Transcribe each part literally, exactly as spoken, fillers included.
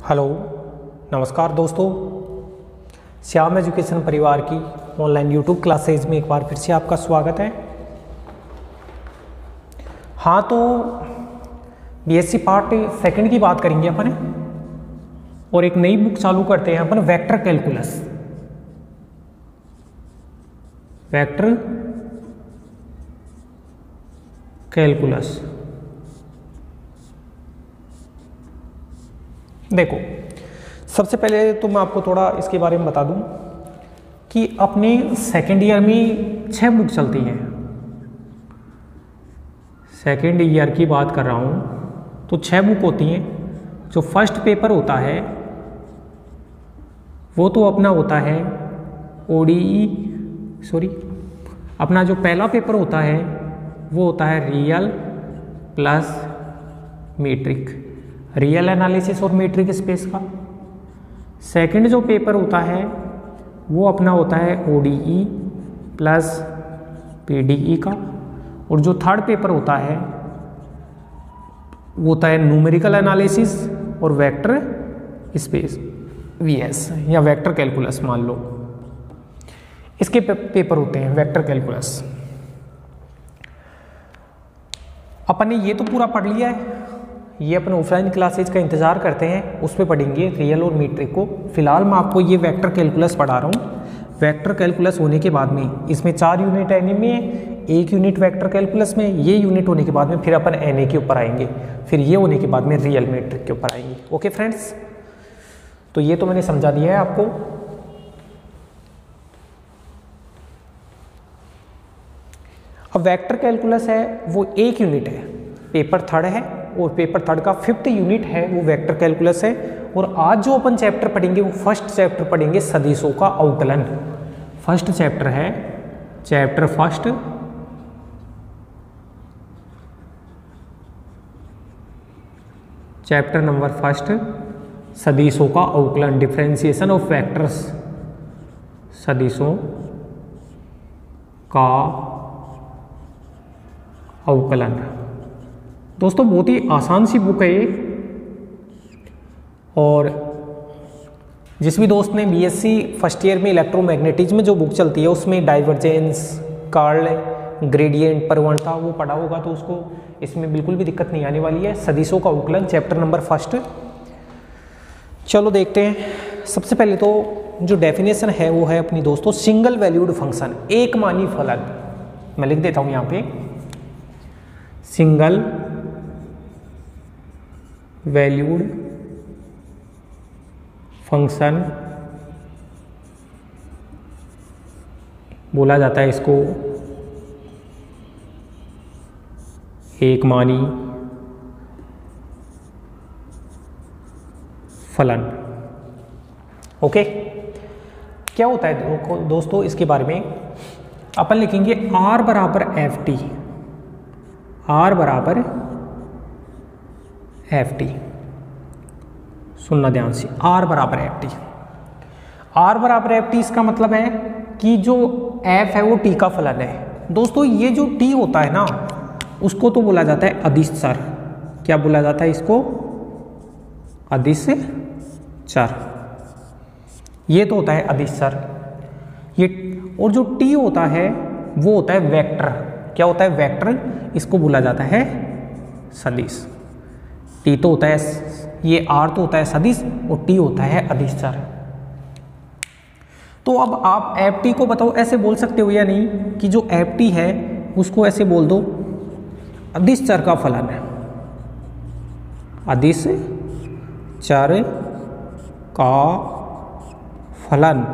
Hello, नमस्कार दोस्तों। Shyam education परिवार की ऑनलाइन यूट्यूब क्लासेज में एक बार फिर से आपका स्वागत है। हाँ, तो बीएससी पार्ट सेकंड की बात करेंगे अपन और एक नई बुक चालू करते हैं अपन, वेक्टर कैलकुलस। वेक्टर कैलकुलस देखो, सबसे पहले तो मैं आपको थोड़ा इसके बारे में बता दूं कि अपने सेकेंड ईयर में छह बुक चलती हैं। सेकेंड ईयर की बात कर रहा हूं तो छह बुक होती हैं। जो फर्स्ट पेपर होता है वो तो अपना होता है ओडीई, सॉरी अपना जो पहला पेपर होता है वो होता है real plus metric, real analysis और मीट्रिक स्पेस का। सेकंड जो पेपर होता है वो अपना होता है ओडीई प्लस पीडीई का। और जो थर्ड पेपर होता है वो होता है न्यूमेरिकल एनालिसिस और वेक्टर स्पेस, वीएस या वेक्टर कैलकुलस मान लो। इसके पे, पेपर होते हैं वेक्टर कैलकुलस। अपन ने ये तो पूरा पढ़ लिया है, ये अपन ऑफलाइन क्लासेज का इंतजार करते हैं, उस पर पढ़ेंगे रियल और मीट्रिक को। फिलहाल मैं आपको ये वेक्टर कैलकुलस पढ़ा रहा हूँ। वेक्टर कैलकुलस होने के बाद में इसमें चार यूनिट एन ए में है, एक यूनिट वेक्टर कैलकुलस में, ये यूनिट होने के बाद में फिर अपन एन ए के ऊपर आएंगे, फिर ये होने के बाद में रियल मीट्रिक के ऊपर आएंगे। ओके फ्रेंड्स, तो ये तो मैंने समझा दिया है आपको। अब वेक्टर कैलकुलस है वो एक यूनिट है, पेपर थर्ड है और पेपर थर्ड का फिफ्थ यूनिट है वो वेक्टर कैलकुलस है। और आज जो अपन चैप्टर पढ़ेंगे वो फर्स्ट चैप्टर पढ़ेंगे, सदिशों का अवकलन। फर्स्ट चैप्टर है chapter first chapter number first, सदिशों का अवकलन, डिफरेंशिएशन ऑफ वेक्टर्स, सदिशों का अवकलन। दोस्तों बहुत ही आसान सी बुक है ये। और जिस भी दोस्त ने बीएससी फर्स्ट ईयर में इलेक्ट्रोमैग्नेटिज्म में जो बुक चलती है उसमें डाइवर्जेंस, कर्ल, ग्रेडियंट, प्रवणता वो पढ़ा होगा तो उसको इसमें बिल्कुल भी दिक्कत नहीं आने वाली है। सदिशों का अवकलन चैप्टर नंबर फर्स्ट। चलो देखते हैं। सबसे पहले तो जो डेफिनेशन है वो है अपनी दोस्तों सिंगल वैल्यूड फंक्शन, एक मानी फलन। मैं लिख देता हूं यहां पे, सिंगल वैल्यूड फंक्शन बोला जाता है इसको, एक मानी फलन। ओके, क्या होता है दोस्तों इसके बारे में अपन लिखेंगे आर बराबर एफ टी, आर बराबर एफ टी। सुनना ध्यान से, आर बराबर एफ टी। आर बराबर एफ टी इसका मतलब है कि जो एफ है वो टी का फलन है। दोस्तों ये जो टी होता है ना उसको तो बोला जाता है अदिश चर। क्या बोला जाता है इसको? अदिश चर। ये तो होता है अदिश चर ये। और जो टी होता है वो होता है वेक्टर। क्या होता है? वेक्टर। इसको बोला जाता है सदिश। टी तो होता है, ये आर तो होता है सदिश और टी होता है अदिश चर। तो अब आप एफ टी को बताओ, ऐसे बोल सकते हो या नहीं कि जो एफ टी है उसको ऐसे बोल दो अदिश चर का फलन है, अदिश चर का फलन।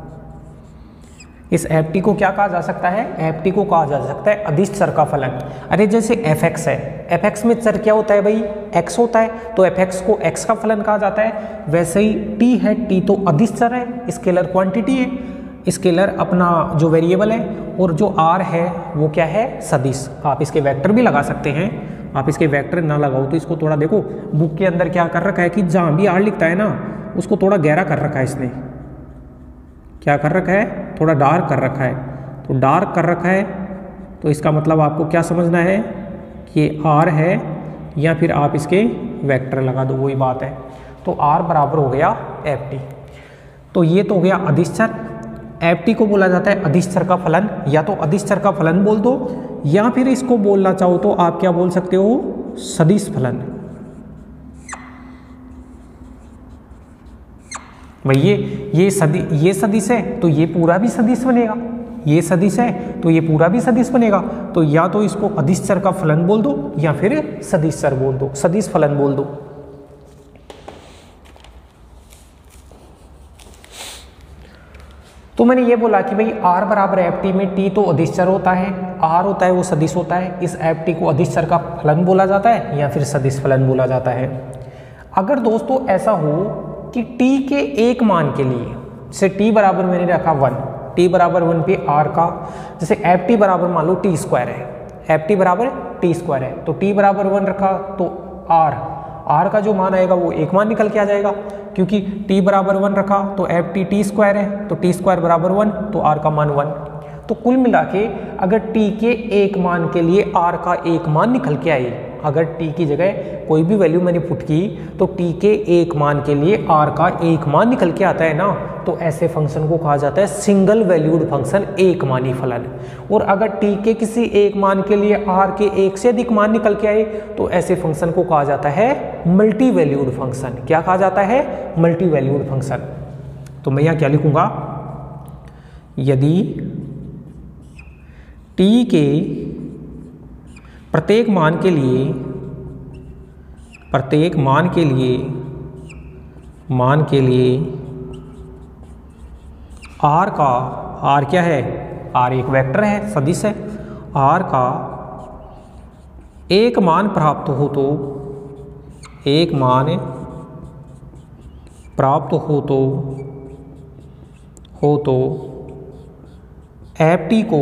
इस एफ टी को क्या कहा जा सकता है? एफ टी को कहा जा सकता है अदिश चर का फलन। अरे जैसे एफ एक्स है, एफ एक्स में चर क्या होता है भाई? एक्स होता है, तो एफ एक्स को एक्स का फलन कहा जाता है। वैसे ही टी है, टी तो अदिश चर है, स्केलर क्वांटिटी है, स्केलर अपना जो वेरिएबल है। और जो आर है वो क्या है? सदिश। आप इसके वेक्टर भी लगा सकते हैं। आप इसके वेक्टर ना लगाओ तो इसको थोड़ा देखो, बुक के अंदर क्या कर रखा है कि जहाँ भी आर लिखता है ना उसको थोड़ा गहरा कर रखा है इसने। क्या कर रखा है? थोड़ा डार्क कर रखा है। तो डार्क कर रखा है तो इसका मतलब आपको क्या समझना है कि आर है या फिर आप इसके वेक्टर लगा दो, वही बात है। तो आर बराबर हो गया एफ टी। तो ये तो हो गया अदिश चर। एफ टी को बोला जाता है अदिश चर का फलन, या तो अदिश चर का फलन बोल दो, या फिर इसको बोलना चाहो तो आप क्या बोल सकते हो, सदिश फलन। भाई ये ये सदी ये सदिश है तो ये पूरा भी सदिश बनेगा, ये सदिश है तो ये पूरा भी सदिश बनेगा। तो या तो इसको अदिश चर का फलन बोल दो या फिर सदिश चर बोल दो, सदिश फलन बोल दो। तो मैंने ये बोला कि भाई r बराबर एफ टी में t तो अदिश चर होता है, r होता है वो सदिश होता है। इस एफ टी को अदिश चर का फलन बोला जाता है या फिर सदिश फलन बोला जाता है। अगर दोस्तों ऐसा हो कि t के एक मान के लिए, जैसे t बराबर मैंने रखा वन, t बराबर वन पे r का, जैसे एफ टी बराबर मान लो टी स्क्वायर है, एफ टी बराबर टी स्क्वायर है, तो t बराबर वन रखा तो r r का जो मान आएगा वो एक मान निकल के आ जाएगा, क्योंकि t बराबर वन रखा तो एफ टी टी स्क्वायर है, तो टी स्क्वायर बराबर वन, तो r का मान वन। तो कुल मिला के अगर t के एक मान के लिए r का एक मान निकल के आए, अगर t की जगह कोई भी वैल्यू मैंने पुट की तो t के एक मान के लिए r का एक मान निकल के आता है ना, तो ऐसे फंक्शन को कहा जाता है सिंगल वैल्यूड फंक्शन, एक मानी फलन। और अगर t के किसी एक मान के लिए r के एक से अधिक मान निकल के आए तो ऐसे फंक्शन को कहा जाता है मल्टी वैल्यूड फंक्शन। क्या कहा जाता है, मल्टी वैल्यूड फंक्शन। तो मैं यहाँ क्या लिखूंगा, यदि t के प्रत्येक मान के लिए प्रत्येक मान के लिए मान के लिए r का, r क्या है, r एक वेक्टर है, सदिश है, r का एक मान प्राप्त हो तो एक मान प्राप्त हो तो हो तो एफ टी को,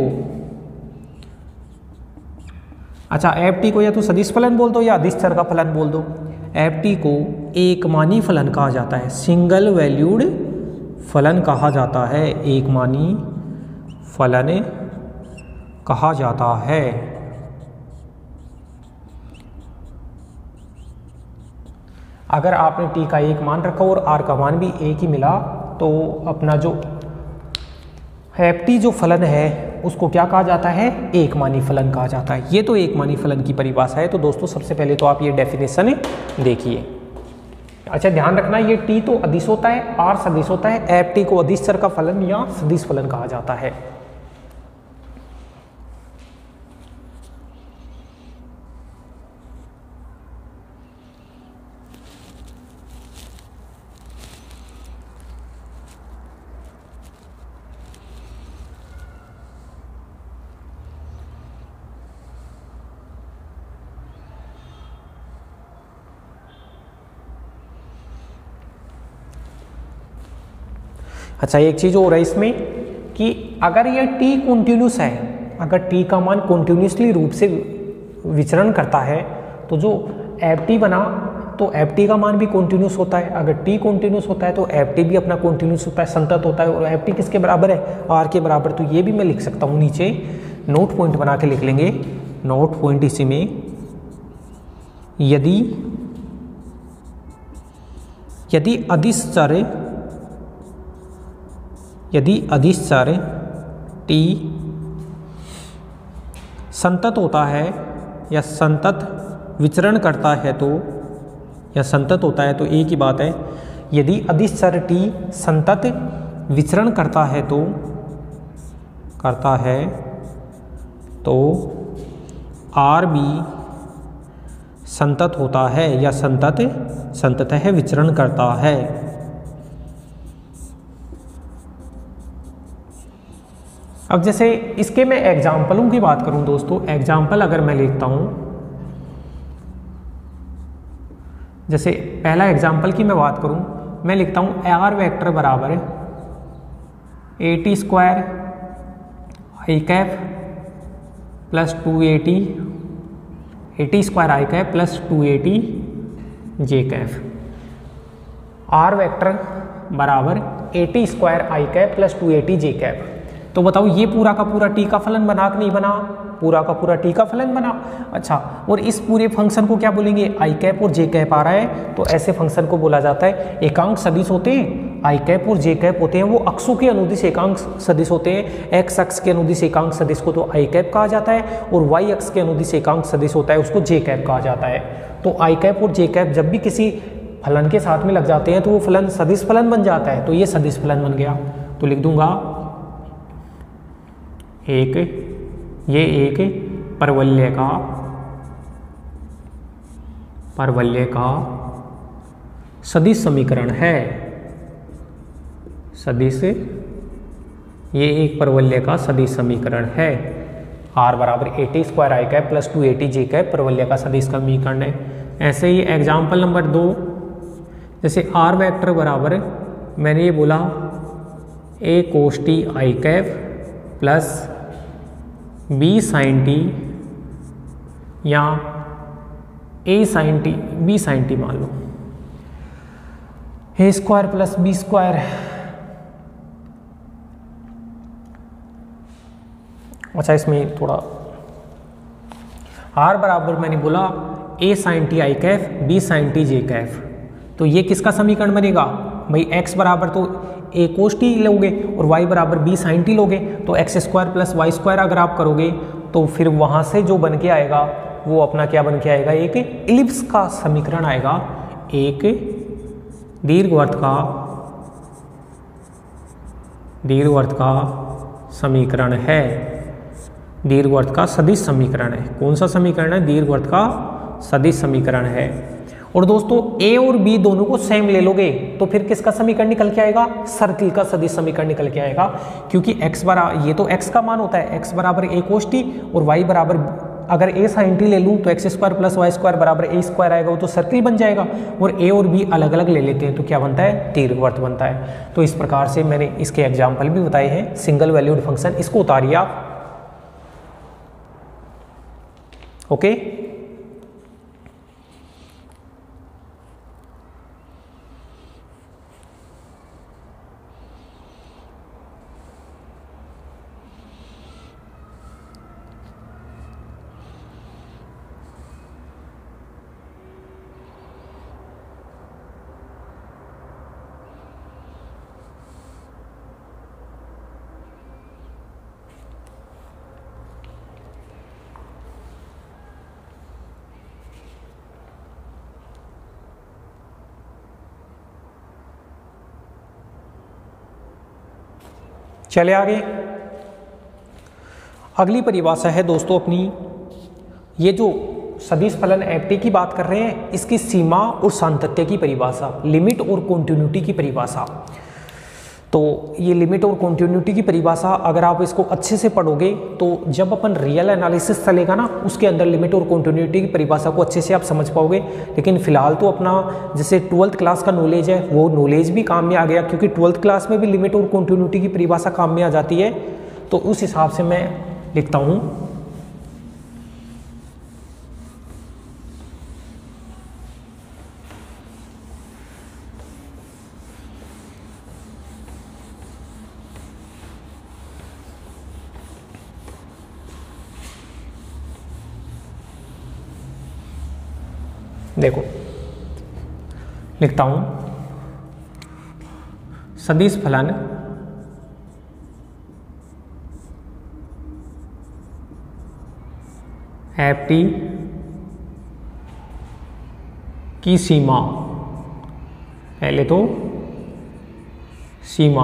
अच्छा एफ टी को या तो सदिश फलन बोल दो या अदिश चर का फलन बोल दो, एफ टी को एक मानी फलन कहा जाता है, सिंगल वैल्यूड फलन कहा जाता है, एक मानी फलन कहा जाता है। अगर आपने t का एक मान रखा और r का मान भी एक ही मिला तो अपना जो एफ टी जो फलन है उसको क्या कहा जाता है, एक मानी फलन कहा जाता है। ये तो एक मानी फलन की परिभाषा है। तो दोस्तों सबसे पहले तो आप ये डेफिनेशन देखिए। अच्छा ध्यान रखना, ये t तो अदिश होता है, r सदिश होता है, एफ टी को अदिश चर का फलन या सदिश फलन कहा जाता है। अच्छा एक चीज़ और है इसमें कि अगर यह t कॉन्टिन्यूस है, अगर t का मान कॉन्टिन्यूसली रूप से विचरण करता है तो जो एफ टी बना तो एफ टी का मान भी कॉन्टिन्यूस होता है। अगर t कॉन्टिन्यूस होता है तो एफ टी भी अपना कॉन्टिन्यूस होता है, संतत होता है। और एफ टी किसके बराबर है, r के बराबर। तो ये भी मैं लिख सकता हूँ, नीचे नोट पॉइंट बना के लिख लेंगे। नोट पॉइंट इसी में, यदि यदि अदिश चर यदि अदिश चर t संतत होता है या संतत विचरण करता है तो, या संतत होता है तो एक ही बात है, यदि अदिश चर t संतत विचरण करता है तो करता है तो r भी संतत होता है या संतत संतत है विचरण करता है। अब जैसे इसके मैं एग्जाम्पलों की बात करूं दोस्तों, एग्जाम्पल अगर मैं लिखता हूं, जैसे पहला एग्जाम्पल की मैं बात करूं, मैं लिखता हूं आर वेक्टर बराबर ए T square I cap plus two A T A T square I cap plus two A T J cap. R vector बराबर ए T square I cap plus two A T J cap. तो बताओ ये पूरा का पूरा T का फलन बना कि नहीं बना, पूरा का पूरा टी का फलन बना। अच्छा, और इस पूरे फंक्शन को क्या बोलेंगे, आई कैप और जे कैप आ रहा है, तो ऐसे फंक्शन को बोला जाता है एकांक सदिश होते हैं। आई कैप और जे कैप होते हैं वो अक्षों के अनुदिश एकांक सदिश होते हैं। एक्स अक्ष के अनुदिश एकांक सदिश को तो आई कैप कहा जाता है, और वाई अक्ष के अनुदिश एकांक सदिश होता है उसको जे कैप कहा जाता है। तो आई कैप और जे कैप जब भी किसी फलन के साथ में लग जाते हैं तो वो फलन सदिश फलन बन जाता है, तो ये सदिश फलन बन गया। तो लिख दूंगा एक, ये एक परवलय का परवलय का सदिश समीकरण है। सदिश, ये एक परवलय का सदिश समीकरण है। आर बराबर एटी स्क्वायर आई cap plus two a t j cap परवलय का सदिश समीकरण है। ऐसे ही एग्जाम्पल नंबर दो, जैसे आर वेक्टर बराबर मैंने ये बोला a cos t i cap plus b sine t या a sine t, b sine t मान लो, a square plus b square. अच्छा, इसमें थोड़ा आर बराबर मैंने बोला a sine t i cap b sine t j cap, तो ये किसका समीकरण बनेगा भाई, एक्स बराबर तो ए कोस टी लोगे और वाई बराबर बी साइन टी लोगे, तो x square plus y square अगर आप करोगे तो फिर वहां से जो बन के आएगा वो अपना क्या बन के आएगा, एक इलिप्स का समीकरण आएगा। एक दीर्घवृत्त का दीर्घवृत्त का समीकरण है, दीर्घवृत्त का सदिश समीकरण है। कौन सा समीकरण है, दीर्घवृत्त का सदिश समीकरण है। और दोस्तों ए और बी दोनों को सेम ले लोगे तो फिर किसका समीकरण निकल के आएगा, सर्किल का सदिश समीकरण निकल के आएगा, क्योंकि x बराबर, ये तो x का मान होता है, x बराबर ए कोस टी और y बराबर अगर a साइन टी ले लूँ तो x square plus y square बराबर ए स्क्वायर आएगा, वो तो सर्किल बन जाएगा। और a और b अलग अलग ले लेते हैं तो क्या बनता है, दीर्घवृत्त बनता है। तो इस प्रकार से मैंने इसके एग्जाम्पल भी बताए हैं। सिंगल वैल्यूड फंक्शन, इसको उतारिए आप। ओके, चले आगे। अगली परिभाषा है दोस्तों अपनी, ये जो सदिश फलन एफ टी की बात कर रहे हैं, इसकी सीमा और सातत्य की परिभाषा, लिमिट और कॉन्टिन्यूटी की परिभाषा। तो ये लिमिट और कॉन्टिन्यूटी की परिभाषा अगर आप इसको अच्छे से पढ़ोगे तो जब अपन रियल एनालिसिस चलेगा ना, उसके अंदर लिमिट और कॉन्टिन्यूटी की परिभाषा को अच्छे से आप समझ पाओगे। लेकिन फिलहाल तो अपना जैसे ट्वेल्थ क्लास का नॉलेज है वो नॉलेज भी काम में आ गया, क्योंकि ट्वेल्थ क्लास में भी लिमिट और कॉन्टिन्यूटी की परिभाषा काम में आ जाती है। तो उस हिसाब से मैं लिखता हूँ, देखो लिखता हूं सदिश फलन एफ टी की सीमा, पहले तो सीमा,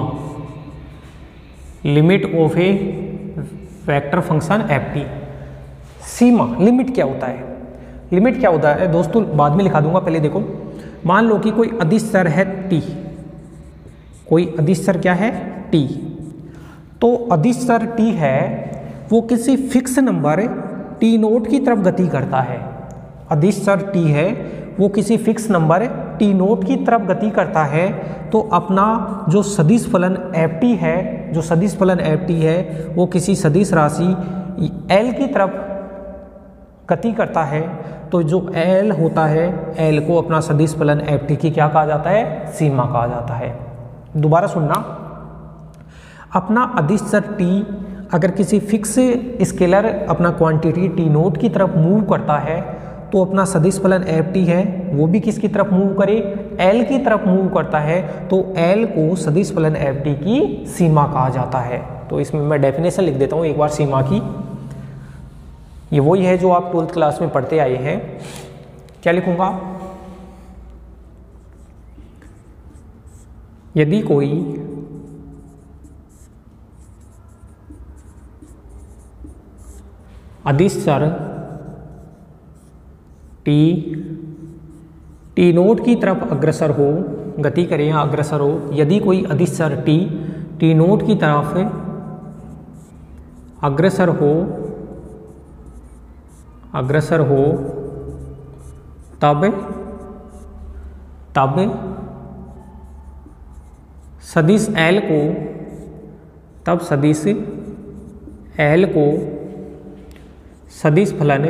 limit of a vector function f t. सीमा, लिमिट क्या होता है, लिमिट क्या होता है दोस्तों बाद में लिखा दूंगा, पहले देखो। मान लो कि कोई अदिश चर है टी, कोई अदिश चर क्या है टी, तो अदिश चर टी है वो किसी फिक्स नंबर टी नोट की तरफ गति करता है। अदिश चर टी है वो किसी फिक्स नंबर टी नोट की तरफ गति करता है, तो अपना जो सदिश फलन एफ टी है, जो सदिश फलन एफ टी है वो किसी सदिश राशि एल की तरफ गति करता है। तो जो एल होता है, एल को अपना सदिश फलन एफ टी की क्या कहा जाता है, सीमा कहा जाता है। दोबारा सुनना, अपना अदिश चर टी अगर किसी फिक्स स्केलर अपना क्वांटिटी टी नोट की तरफ मूव करता है तो अपना सदिश फलन एफ टी है वो भी किसकी तरफ मूव करे, एल की तरफ मूव करता है, तो एल को सदिश फलन एफ टी की सीमा कहा जाता है। तो इसमें मैं डेफिनेशन लिख देता हूँ एक बार सीमा की। ये वही है जो आप ट्वेल्थ क्लास में पढ़ते आए हैं। क्या लिखूंगा, यदि कोई अदिश चर टी टी नोट की तरफ अग्रसर हो, गति करे या अग्रसर हो, यदि कोई अदिश चर टी टी नोट की तरफ अग्रसर हो अग्रसर हो तब तब सदिश एल को तब सदिश एल को सदिश फलन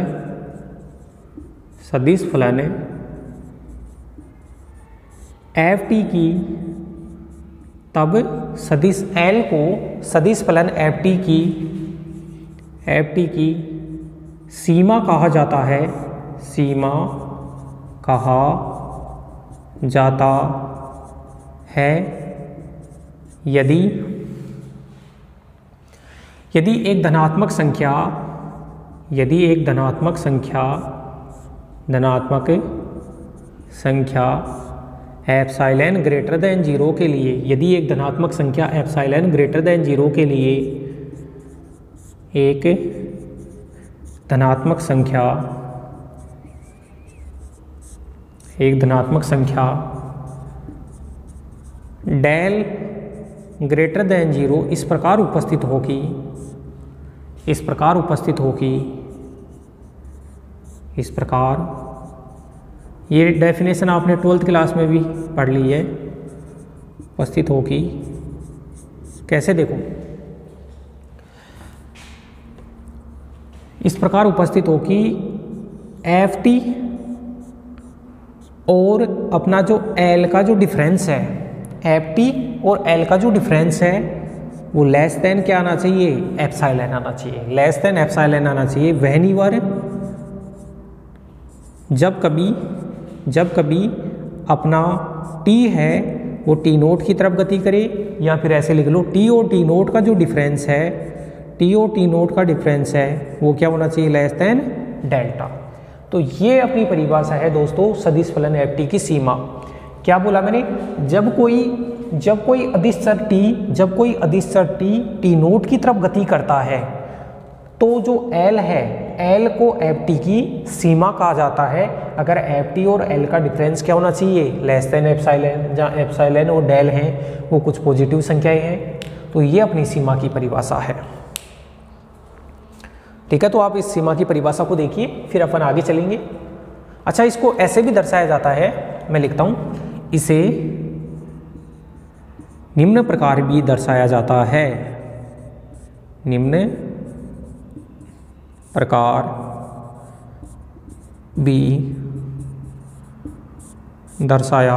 सदिश फलन एफ टी की तब सदिश एल को सदिश फलन एफ टी की एफ टी की सीमा कहा जाता है सीमा कहा जाता है यदि यदि एक धनात्मक संख्या यदि एक धनात्मक संख्या धनात्मक संख्या एप्सिलॉन ग्रेटर देन जीरो के लिए यदि एक धनात्मक संख्या एप्सिलॉन ग्रेटर देन जीरो के लिए एक धनात्मक संख्या एक धनात्मक संख्या डेल ग्रेटर देन जीरो इस प्रकार उपस्थित होगी इस प्रकार उपस्थित होगी इस प्रकार, ये डेफिनेशन आपने ट्वेल्थ क्लास में भी पढ़ ली है, उपस्थित होगी। कैसे देखो, इस प्रकार उपस्थित होगी एफ टी और अपना जो एल का जो डिफरेंस है, एफ टी और एल का जो डिफरेंस है वो लेस देन क्या आना चाहिए, एप्सिलॉन आना चाहिए, लेस देन एप्सिलॉन आना चाहिए। व्हेनेवर जब कभी जब कभी अपना टी है वो टी नोट की तरफ गति करे, या फिर ऐसे लिख लो टी और टी नोट का जो डिफरेंस है टी और टी नोट का डिफरेंस है वो क्या होना चाहिए, लेस देन डेल्टा। तो ये अपनी परिभाषा है दोस्तों सदिश फलन एफ टी की सीमा। क्या बोला मैंने, जब कोई जब कोई अदिश चर टी जब कोई अदिश चर टी टी नोट की तरफ गति करता है तो जो एल है एल को एफ टी की सीमा कहा जाता है। अगर एफ टी और एल का डिफरेंस क्या होना चाहिए, लेस देन एप्सिलॉन, जहाँ एप्सिलॉन और डेल हैं वो कुछ पॉजिटिव संख्याएं हैं। तो ये अपनी सीमा की परिभाषा है। ठीक है, तो आप इस सीमा की परिभाषा को देखिए, फिर अपन आगे चलेंगे। अच्छा, इसको ऐसे भी दर्शाया जाता है, मैं लिखता हूं, इसे निम्न प्रकार भी दर्शाया जाता है, निम्न प्रकार भी दर्शाया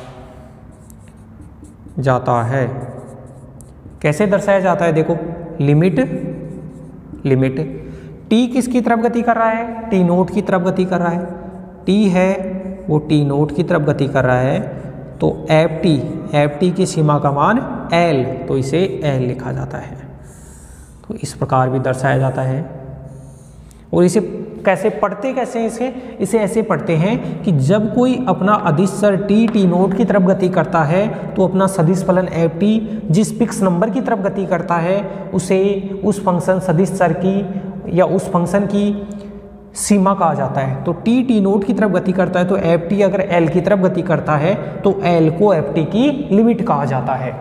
जाता है। कैसे दर्शाया जाता है, देखो, लिमिट लिमिट टी किसकी तरफ गति कर रहा है, टी नोट की तरफ गति कर रहा है, टी है वो टी नोट की तरफ गति कर रहा है, तो एफ टी एफ टी की सीमा का मान एल, तो इसे एल लिखा जाता है। तो इस प्रकार भी दर्शाया जाता है। और इसे कैसे पढ़ते कैसे हैं, इसे इसे ऐसे पढ़ते हैं कि जब कोई अपना अदिश चर टी टी नोट की तरफ गति करता है तो अपना सदिश फलन एफ टी जिस फिक्स नंबर की तरफ गति करता है उसे उस फंक्शन सदिश चर की या उस फंक्शन की सीमा कहा जाता है। तो टी टी नोट की तरफ गति करता है तो एफ टी अगर एल की तरफ गति करता है तो एल को एफ टी की लिमिट कहा जाता है।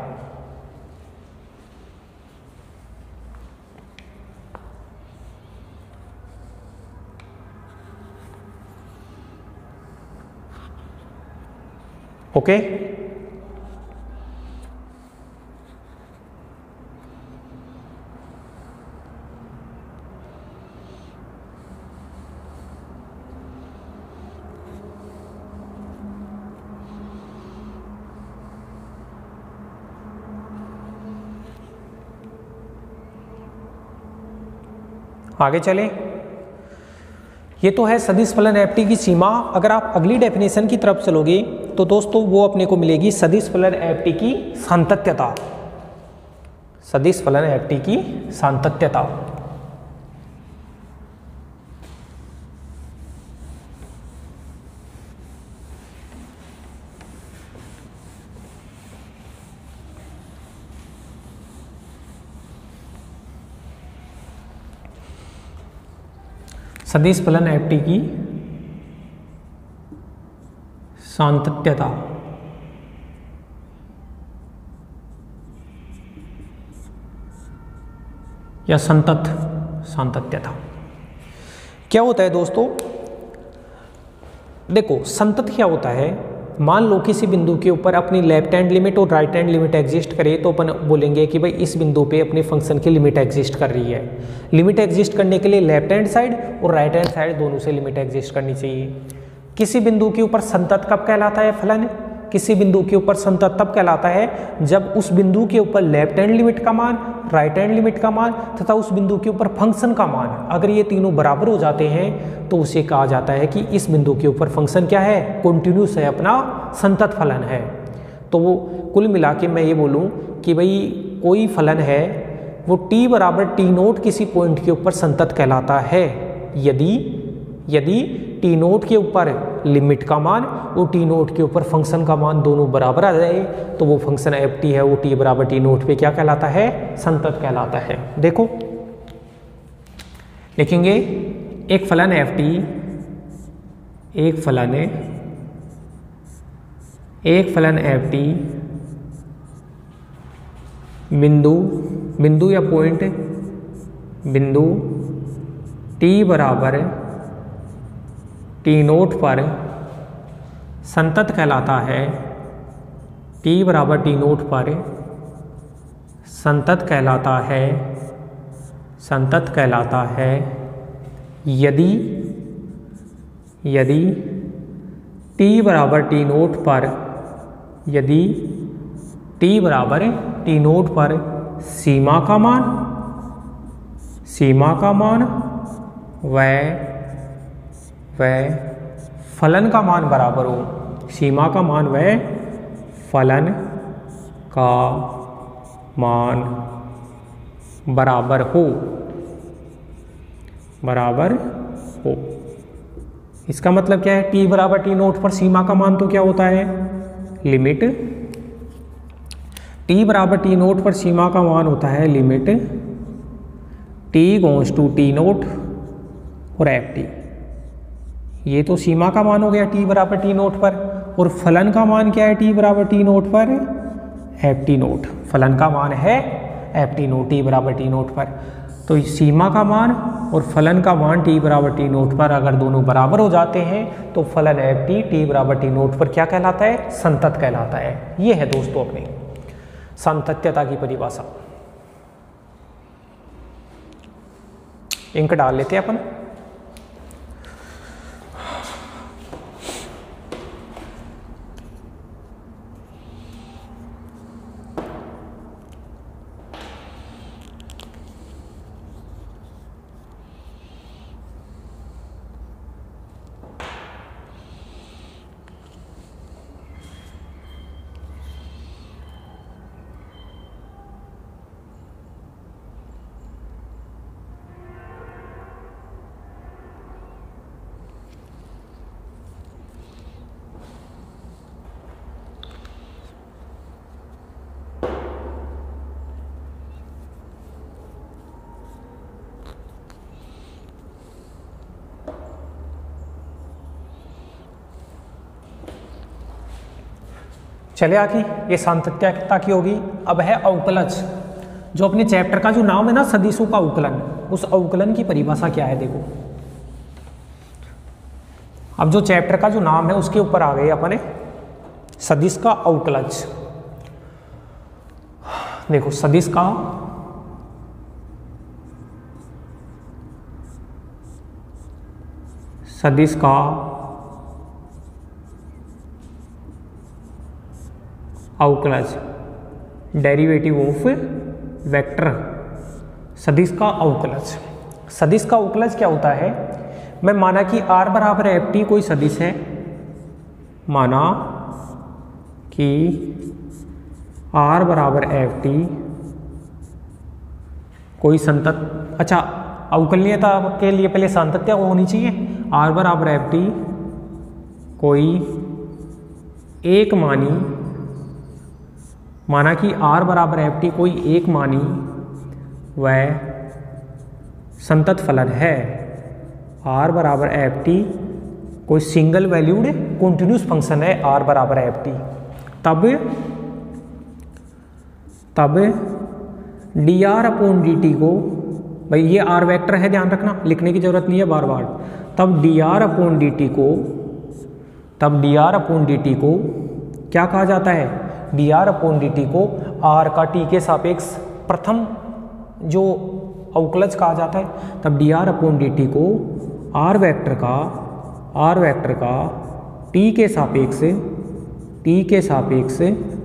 ओके, आगे चलें। ये तो है सदिश फलन एफ टी की सीमा। अगर आप अगली डेफिनेशन की तरफ चलोगे तो दोस्तों वो अपने को मिलेगी सदिश फलन एफ टी की सातत्यता। सदिश फलन एफ टी की सातत्यता। सदिश फलन एफ टी की सातत्यता। या संतत सातत्यता क्या होता है दोस्तों? देखो संतत क्या होता है, मान लो किसी बिंदु के ऊपर अपनी लेफ्ट हैंड लिमिट और राइट हैंड लिमिट एग्जिस्ट करे तो अपन बोलेंगे कि भाई इस बिंदु पे अपने फंक्शन की लिमिट एग्जिस्ट कर रही है। लिमिट एग्जिस्ट करने के लिए लेफ्ट हैंड साइड और राइट हैंड साइड दोनों से लिमिट एग्जिस्ट करनी चाहिए। किसी बिंदु के ऊपर संतत कब कहलाता है फलन? किसी बिंदु के ऊपर संतत तब कहलाता है जब उस बिंदु के ऊपर लेफ्ट हैंड लिमिट का मान, राइट हैंड लिमिट का मान तथा उस बिंदु के ऊपर फंक्शन का मान, अगर ये तीनों बराबर हो जाते हैं तो उसे कहा जाता है कि इस बिंदु के ऊपर फंक्शन क्या है, कॉन्टिन्यूस है, अपना संतत फलन है। तो वो कुल मिला के मैं ये बोलूँ कि भाई कोई फलन है वो t बराबर टी नोट किसी पॉइंट के ऊपर संतत कहलाता है यदि यदि टी नोट के ऊपर लिमिट का मान और टी नोट के ऊपर फंक्शन का मान दोनों बराबर आ जाए तो वो फंक्शन एफ टी है वो t बराबर टी नोट पे क्या कहलाता है, संतत कहलाता है। देखो लिखेंगे एक फलन एफ टी, एक फलन एक फलन एफ टी बिंदु बिंदु या पॉइंट बिंदु t बराबर टी नोट पर संतत कहलाता है। t बराबर टी नोट पर संतत कहलाता है संतत कहलाता है यदि यदि t बराबर टी नोट पर यदि t बराबर टी नोट पर सीमा का मान सीमा का मान व व फलन का मान बराबर हो। सीमा का मान व फलन का मान बराबर हो बराबर हो। इसका मतलब क्या है, t बराबर टी नोट पर सीमा का मान तो क्या होता है, लिमिट। t बराबर टी नोट पर सीमा का मान होता है limit t goes to t naught और एफ टी। ये तो सीमा का मान हो गया t बराबर टी नोट पर, और फलन का मान क्या है t बराबर टी नोट पर, एफ टी नोट। फलन का मान है एफ टी नोट, t बराबर टी नोट पर। तो सीमा का मान और फलन का मान t बराबर टी नोट पर अगर दोनों बराबर हो जाते हैं तो फलन एफ टी t बराबर टी नोट पर क्या कहलाता है, संतत कहलाता है। ये है दोस्तों अपनी सातत्यता की परिभाषा। इंक डाल लेते हैं अपन। चले आगे, ये सातत्यता की होगी। अब है अवकलज, जो अपने चैप्टर का जो नाम है ना सदिशों का अवकलन, उस अवकलन की परिभाषा क्या है देखो। अब जो चैप्टर का जो नाम है उसके ऊपर आ गए अपने सदिश का अवकलज। देखो सदिश का सदिश का अवकलज, डेरिवेटिव ऑफ वेक्टर। सदिश का अवकलज, सदिश का अवकलज क्या होता है, मैं माना कि r बराबर एफ टी कोई सदिश है, माना कि r बराबर एफ टी कोई संतत, अच्छा अवकलनीयता के लिए पहले सातत्य होनी चाहिए, r बराबर एफ टी कोई एक मानी, माना कि r बराबर एफ टी कोई एक मानी वह संतत फलन है, r बराबर एफ टी कोई सिंगल वैल्यूड कॉन्टिन्यूस फंक्शन है r बराबर एफ टी, तब तब d r upon d t को, भाई ये आर वेक्टर है, ध्यान रखना, लिखने की जरूरत नहीं है बार बार, तब d r upon d t को तब d r upon d t को क्या कहा जाता है, d r upon d t को आर का टी के सापेक्ष प्रथम जो अवकलज कहा जाता है, तब d r upon d t को आर वेक्टर का आर वेक्टर का टी के सापेक्ष टी के सापेक्ष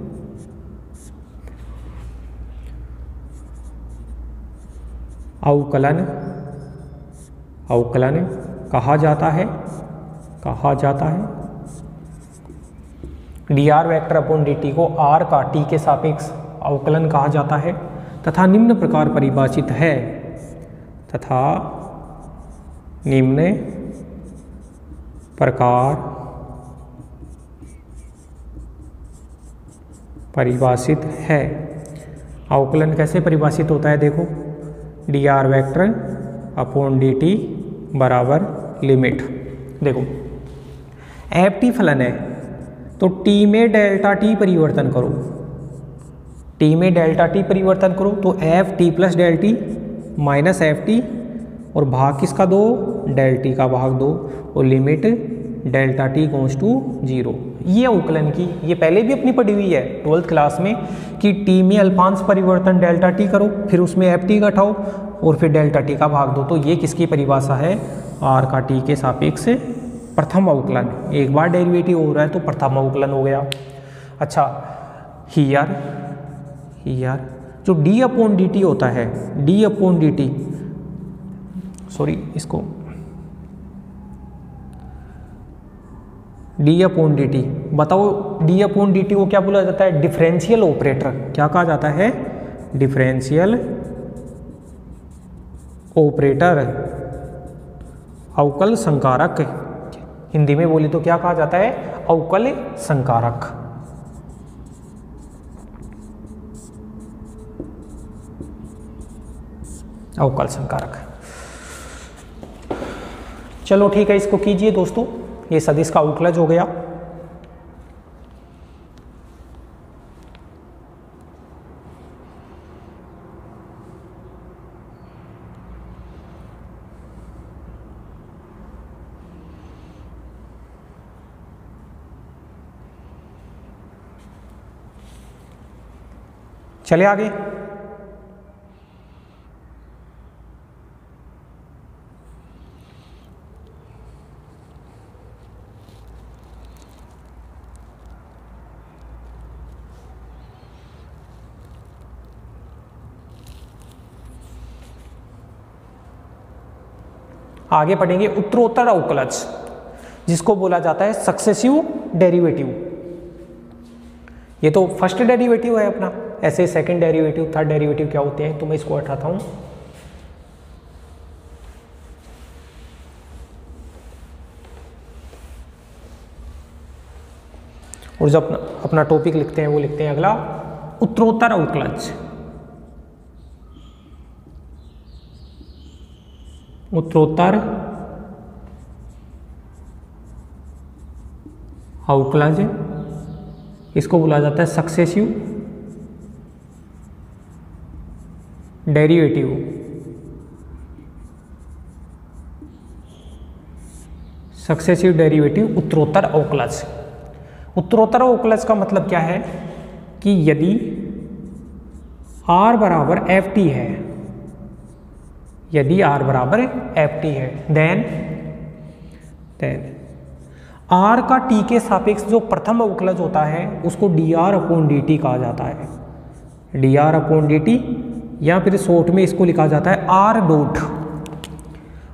अवकलन अवकलन कहा जाता है कहा जाता है d r vector upon d t को आर का टी के सापेक्ष अवकलन कहा जाता है तथा निम्न प्रकार परिभाषित है तथा निम्न प्रकार परिभाषित है। अवकलन कैसे परिभाषित होता है, देखो, d r vector upon d t बराबर लिमिट, देखो एफ टी फलन है तो टी में डेल्टा टी परिवर्तन करो, टी में डेल्टा टी परिवर्तन करो तो f t plus del t minus f t और भाग किसका दो, डेल टी का भाग दो और limit delta t goes to zero. ये अवकलन की, ये पहले भी अपनी पढ़ी हुई है ट्वेल्थ क्लास में कि टी में अल्पांश परिवर्तन डेल्टा टी करो, फिर उसमें एफ टी घटाओ और फिर डेल्टा टी का भाग दो। तो ये किसकी परिभाषा है, आर का टी के सापेक्ष प्रथम अवकलन। एक बार डेरिवेटिव हो रहा है तो प्रथम अवकलन हो गया। अच्छा, हियर हियर जो डी अपॉन डी टी होता है, d upon d t, sorry इसको डी अपॉन डी टी, बताओ डी अपॉन डी टी को क्या बोला जाता है, डिफरेंशियल ऑपरेटर। क्या कहा जाता है, डिफरेंशियल ऑपरेटर, अवकल संकारक। हिंदी में बोली तो क्या कहा जाता है, अवकल संकारक। अवकल संकारक। चलो ठीक है, इसको कीजिए दोस्तों, ये सदिश का अवकलज हो गया। चले आगे। आगे पढ़ेंगे उत्तरोत्तर अवकलज, जिसको बोला जाता है सक्सेसिव डेरिवेटिव। ये तो फर्स्ट डेरिवेटिव है अपना, ऐसे सेकंड डेरिवेटिव, थर्ड डेरिवेटिव क्या होते हैं, तो मैं इसको हटाता हूं। और जो अपना अपना टॉपिक लिखते हैं वो लिखते हैं अगला उत्तरोत्तर अवकलज। उत्तरोत्तर अवकलज, इसको बोला जाता है सक्सेसिव डेरिवेटिव। सक्सेसिव डेरिवेटिव उत्तरोत्तर अवकलज। उत्तरोत्तर अवकलज का मतलब क्या है कि यदि r बराबर एफ टी है, यदि r बराबर एफ टी है, देन देन r का t के सापेक्ष जो प्रथम अवकलज होता है उसको d r upon d t कहा जाता है। D r upon d t, या फिर शॉर्ट में इसको लिखा जाता है r डॉट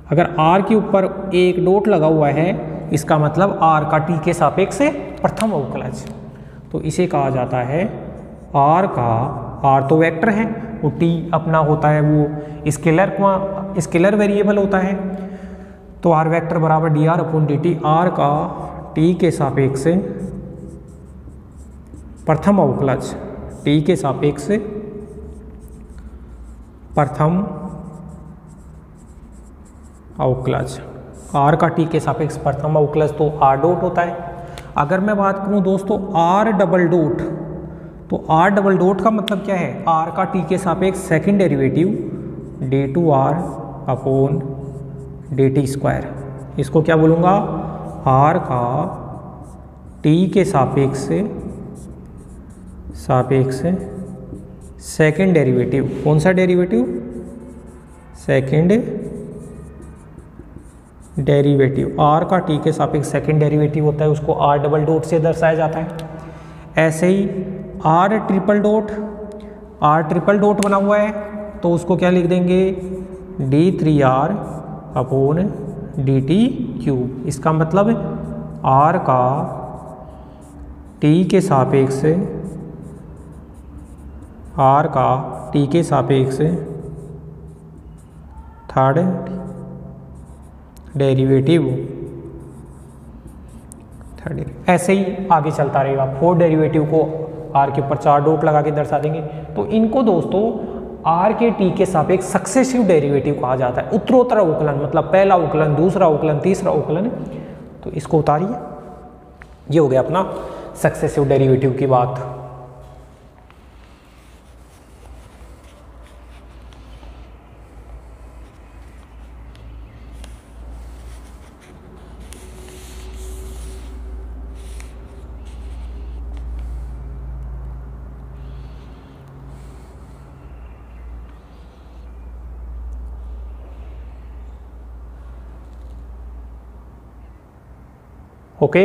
अगर आर के ऊपर एक डॉट लगा हुआ है इसका मतलब आर का टी के सापेक्ष से प्रथम अवकलज, तो इसे कहा जाता है आर का, आर तो वेक्टर है वो टी अपना होता है वो स्केलर स्केलर वेरिएबल होता है, तो आर वेक्टर बराबर d r upon d t, r का टी के सापेक्ष से प्रथम अवकलज, टी के सापेक्ष से प्रथम अवकलज, आर का टी के सापेक्ष प्रथम अवकलज तो आर डॉट होता है। अगर मैं बात करूं दोस्तों आर डबल डॉट, तो आर डबल डॉट का मतलब क्या है, आर का टी के सापेक्ष second derivative d two r upon d t square, इसको क्या बोलूँगा, आर का टी के सापेक्ष से सापेक्ष से सेकेंड डेरिवेटिव, कौन सा डेरिवेटिव, सेकेंड डेरिवेटिव, आर का टी के सापेक्ष सेकेंड डेरिवेटिव होता है उसको आर डबल डॉट से दर्शाया जाता है। ऐसे ही r triple dot, r triple dot बना हुआ है तो उसको क्या लिख देंगे, d three r upon d t cube, इसका मतलब आर का टी के सापेक्ष से, आर का टी के सापेक्ष से थर्ड डेरिवेटिव, थर्ड, ऐसे ही आगे चलता रहेगा। फोर्थ डेरिवेटिव को आर के ऊपर चार डॉट लगा के दर्शा देंगे, तो इनको दोस्तों आर के टी के सापेक्ष सक्सेसिव डेरिवेटिव कहा जाता है, उत्तरोत्तर अवकलन, मतलब पहला अवकलन, दूसरा अवकलन, तीसरा अवकलन, तो इसको उतारिए। ये हो गया अपना सक्सेसिव डेरिवेटिव की बात। ओके,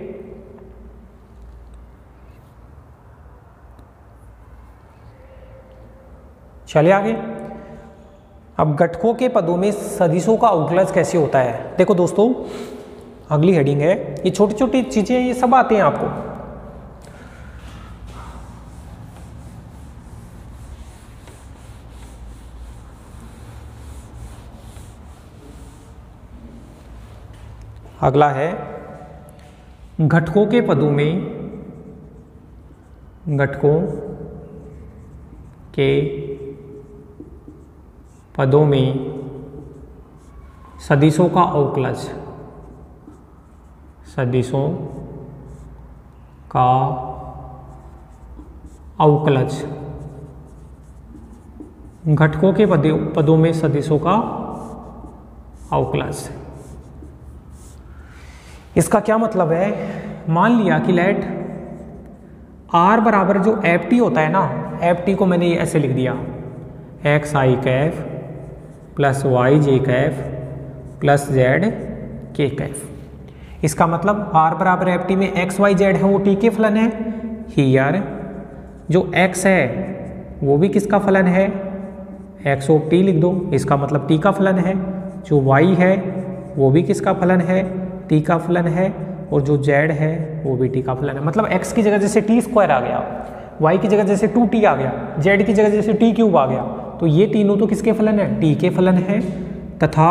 चलिए आगे। अब घटकों के पदों में सदिशों का अवकलज कैसे होता है, देखो दोस्तों अगली हेडिंग है, ये छोटी छोटी चीजें ये सब आते हैं आपको। अगला है घटकों के पदों में, घटकों के पदों में सदिशों का अवकलज, सदिशों का अवकलज, घटकों के पदों पदों में सदिशों का अवकलज, इसका क्या मतलब है, मान लिया कि लेट आर बराबर जो एफ टी होता है ना, एफ टी को मैंने ऐसे लिख दिया, x i cap plus y j cap plus z k cap. इसका मतलब आर बराबर एफ टी में एक्स वाई जेड है वो टी के फलन है, हियर जो एक्स है वो भी किसका फलन है, एक्स ऑफ टी लिख दो, इसका मतलब टी का फलन है, जो वाई है वो भी किसका फलन है, टी का फलन है, और जो जेड है वो भी टी का फलन है। मतलब एक्स की जगह जैसे टी स्क्वायर आ गया, वाई की जगह जैसे टू टी आ गया, जेड की जगह जैसे टी क्यूब आ गया, तो ये तीनों तो किसके फलन है, टी के फलन है। तथा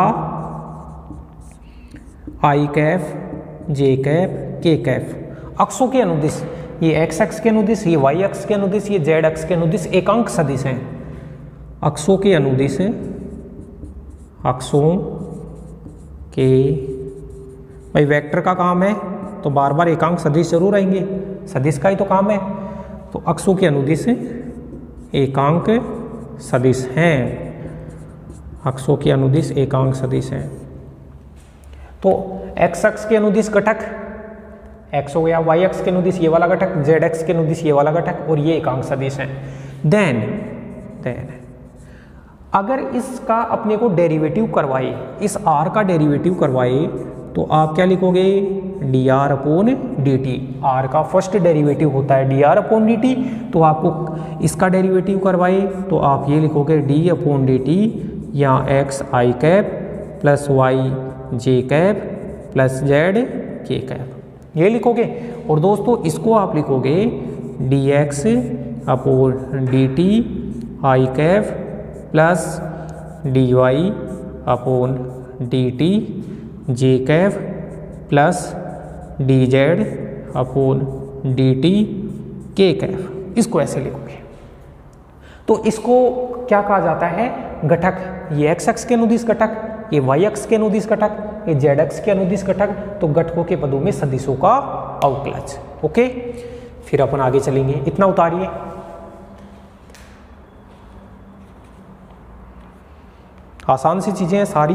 आई कैफ, जे कैफ, के कैफ अक्षों के अनुदिश, ये एक्स अक्ष के अनुदिश, ये वाई अक्ष के अनुदिश, ये जेड अक्ष के अनुदिश एकांक सदिश हैं। अक्षों के अनुदिश, अक्षों के, भाई वेक्टर का काम है तो बार बार एकांक सदिश जरूर आएंगे, सदिश का ही तो काम है, तो अक्षों के अनुदिश एकांक सदिश हैं, अक्षों के अनुदिश एकांक सदिश हैं। तो एक्स अक्ष के अनुदिश घटक एक्स हो गया, वाई अक्ष के अनुदिश ये वाला घटक, जेड अक्ष के अनुदिश ये वाला घटक, और ये एकांक सदिश हैं। देन देन अगर इसका अपने को डेरिवेटिव करवाए, इस आर का डेरिवेटिव करवाए, तो आप क्या लिखोगे, d r upon d t, r का फर्स्ट डेरिवेटिव होता है d r upon d t, तो आपको इसका डेरिवेटिव करवाए तो आप ये लिखोगे डी अपॉन डी टी या x i cap plus y j cap plus z k cap, ये लिखोगे। और दोस्तों इसको आप लिखोगे d x upon d t i cap plus d y upon d t J cap plus d Z upon d t k cap, इसको ऐसे लिखोगे। तो इसको क्या कहा जाता है, घटक। ये एक्स अक्ष के अनुदिश घटक, ये वाई अक्ष के अनुदिश घटक, ये जेड अक्ष के अनुदिश घटक, तो घटकों के पदों में सदिशों का अवकलज। ओके, फिर अपन आगे चलेंगे। इतना उतारिए। आसान सी चीजें हैं सारी।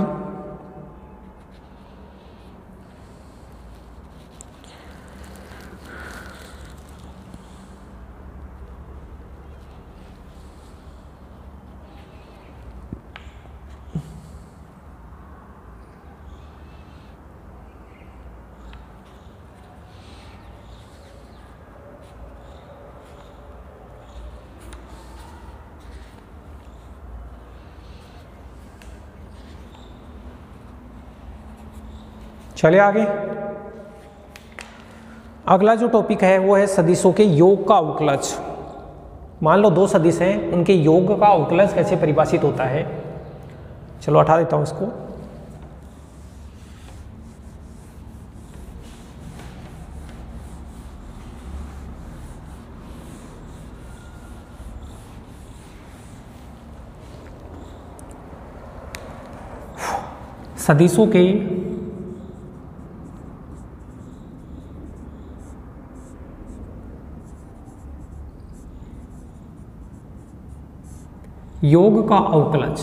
चले आगे। अगला जो टॉपिक है वो है सदिशों के योग का अवकलज। मान लो दो सदिश हैं, उनके योग का अवकलज कैसे परिभाषित होता है। चलो हटा देता हूं इसको। सदिशों के योग का अवकलज।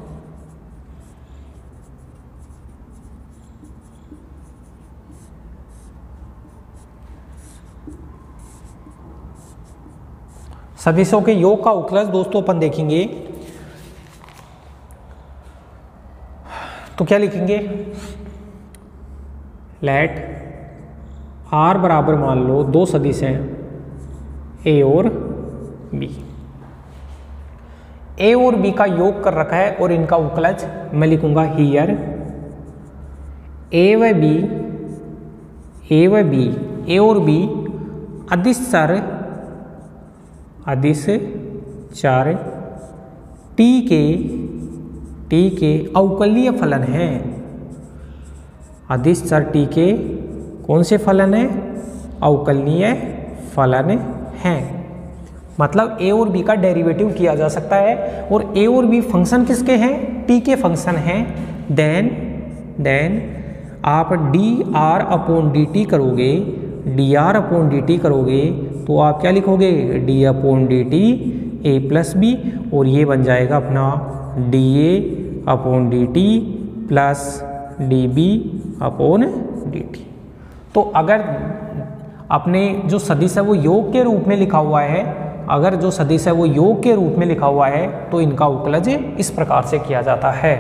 सदिशों के योग का अवकलज दोस्तों अपन देखेंगे तो क्या लिखेंगे, लेट आर बराबर मान लो दो सदिश हैं ए और बी। ए और बी का योग कर रखा है और इनका अवकलज मैं लिखूंगा हियर ए व बी, ए व बी, ए और बी अदिश चर अदिश चर टी के टी के अवकलनीय फलन हैं। अदिश चर टी के कौन से फलन है, अवकलनीय फलन हैं। मतलब ए और बी का डेरिवेटिव किया जा सकता है। और ए और बी फंक्शन किसके हैं, टी के फंक्शन हैं। देन देन आप d r upon d t करोगे, d r upon d t करोगे तो आप क्या लिखोगे, d upon d t a plus b, और ये बन जाएगा अपना d a upon d t plus d b upon d t. तो अगर अपने जो सदिश है वो योग के रूप में लिखा हुआ है, अगर जो सदिश है वो योग के रूप में लिखा हुआ है तो इनका अवकलज इस प्रकार से किया जाता है।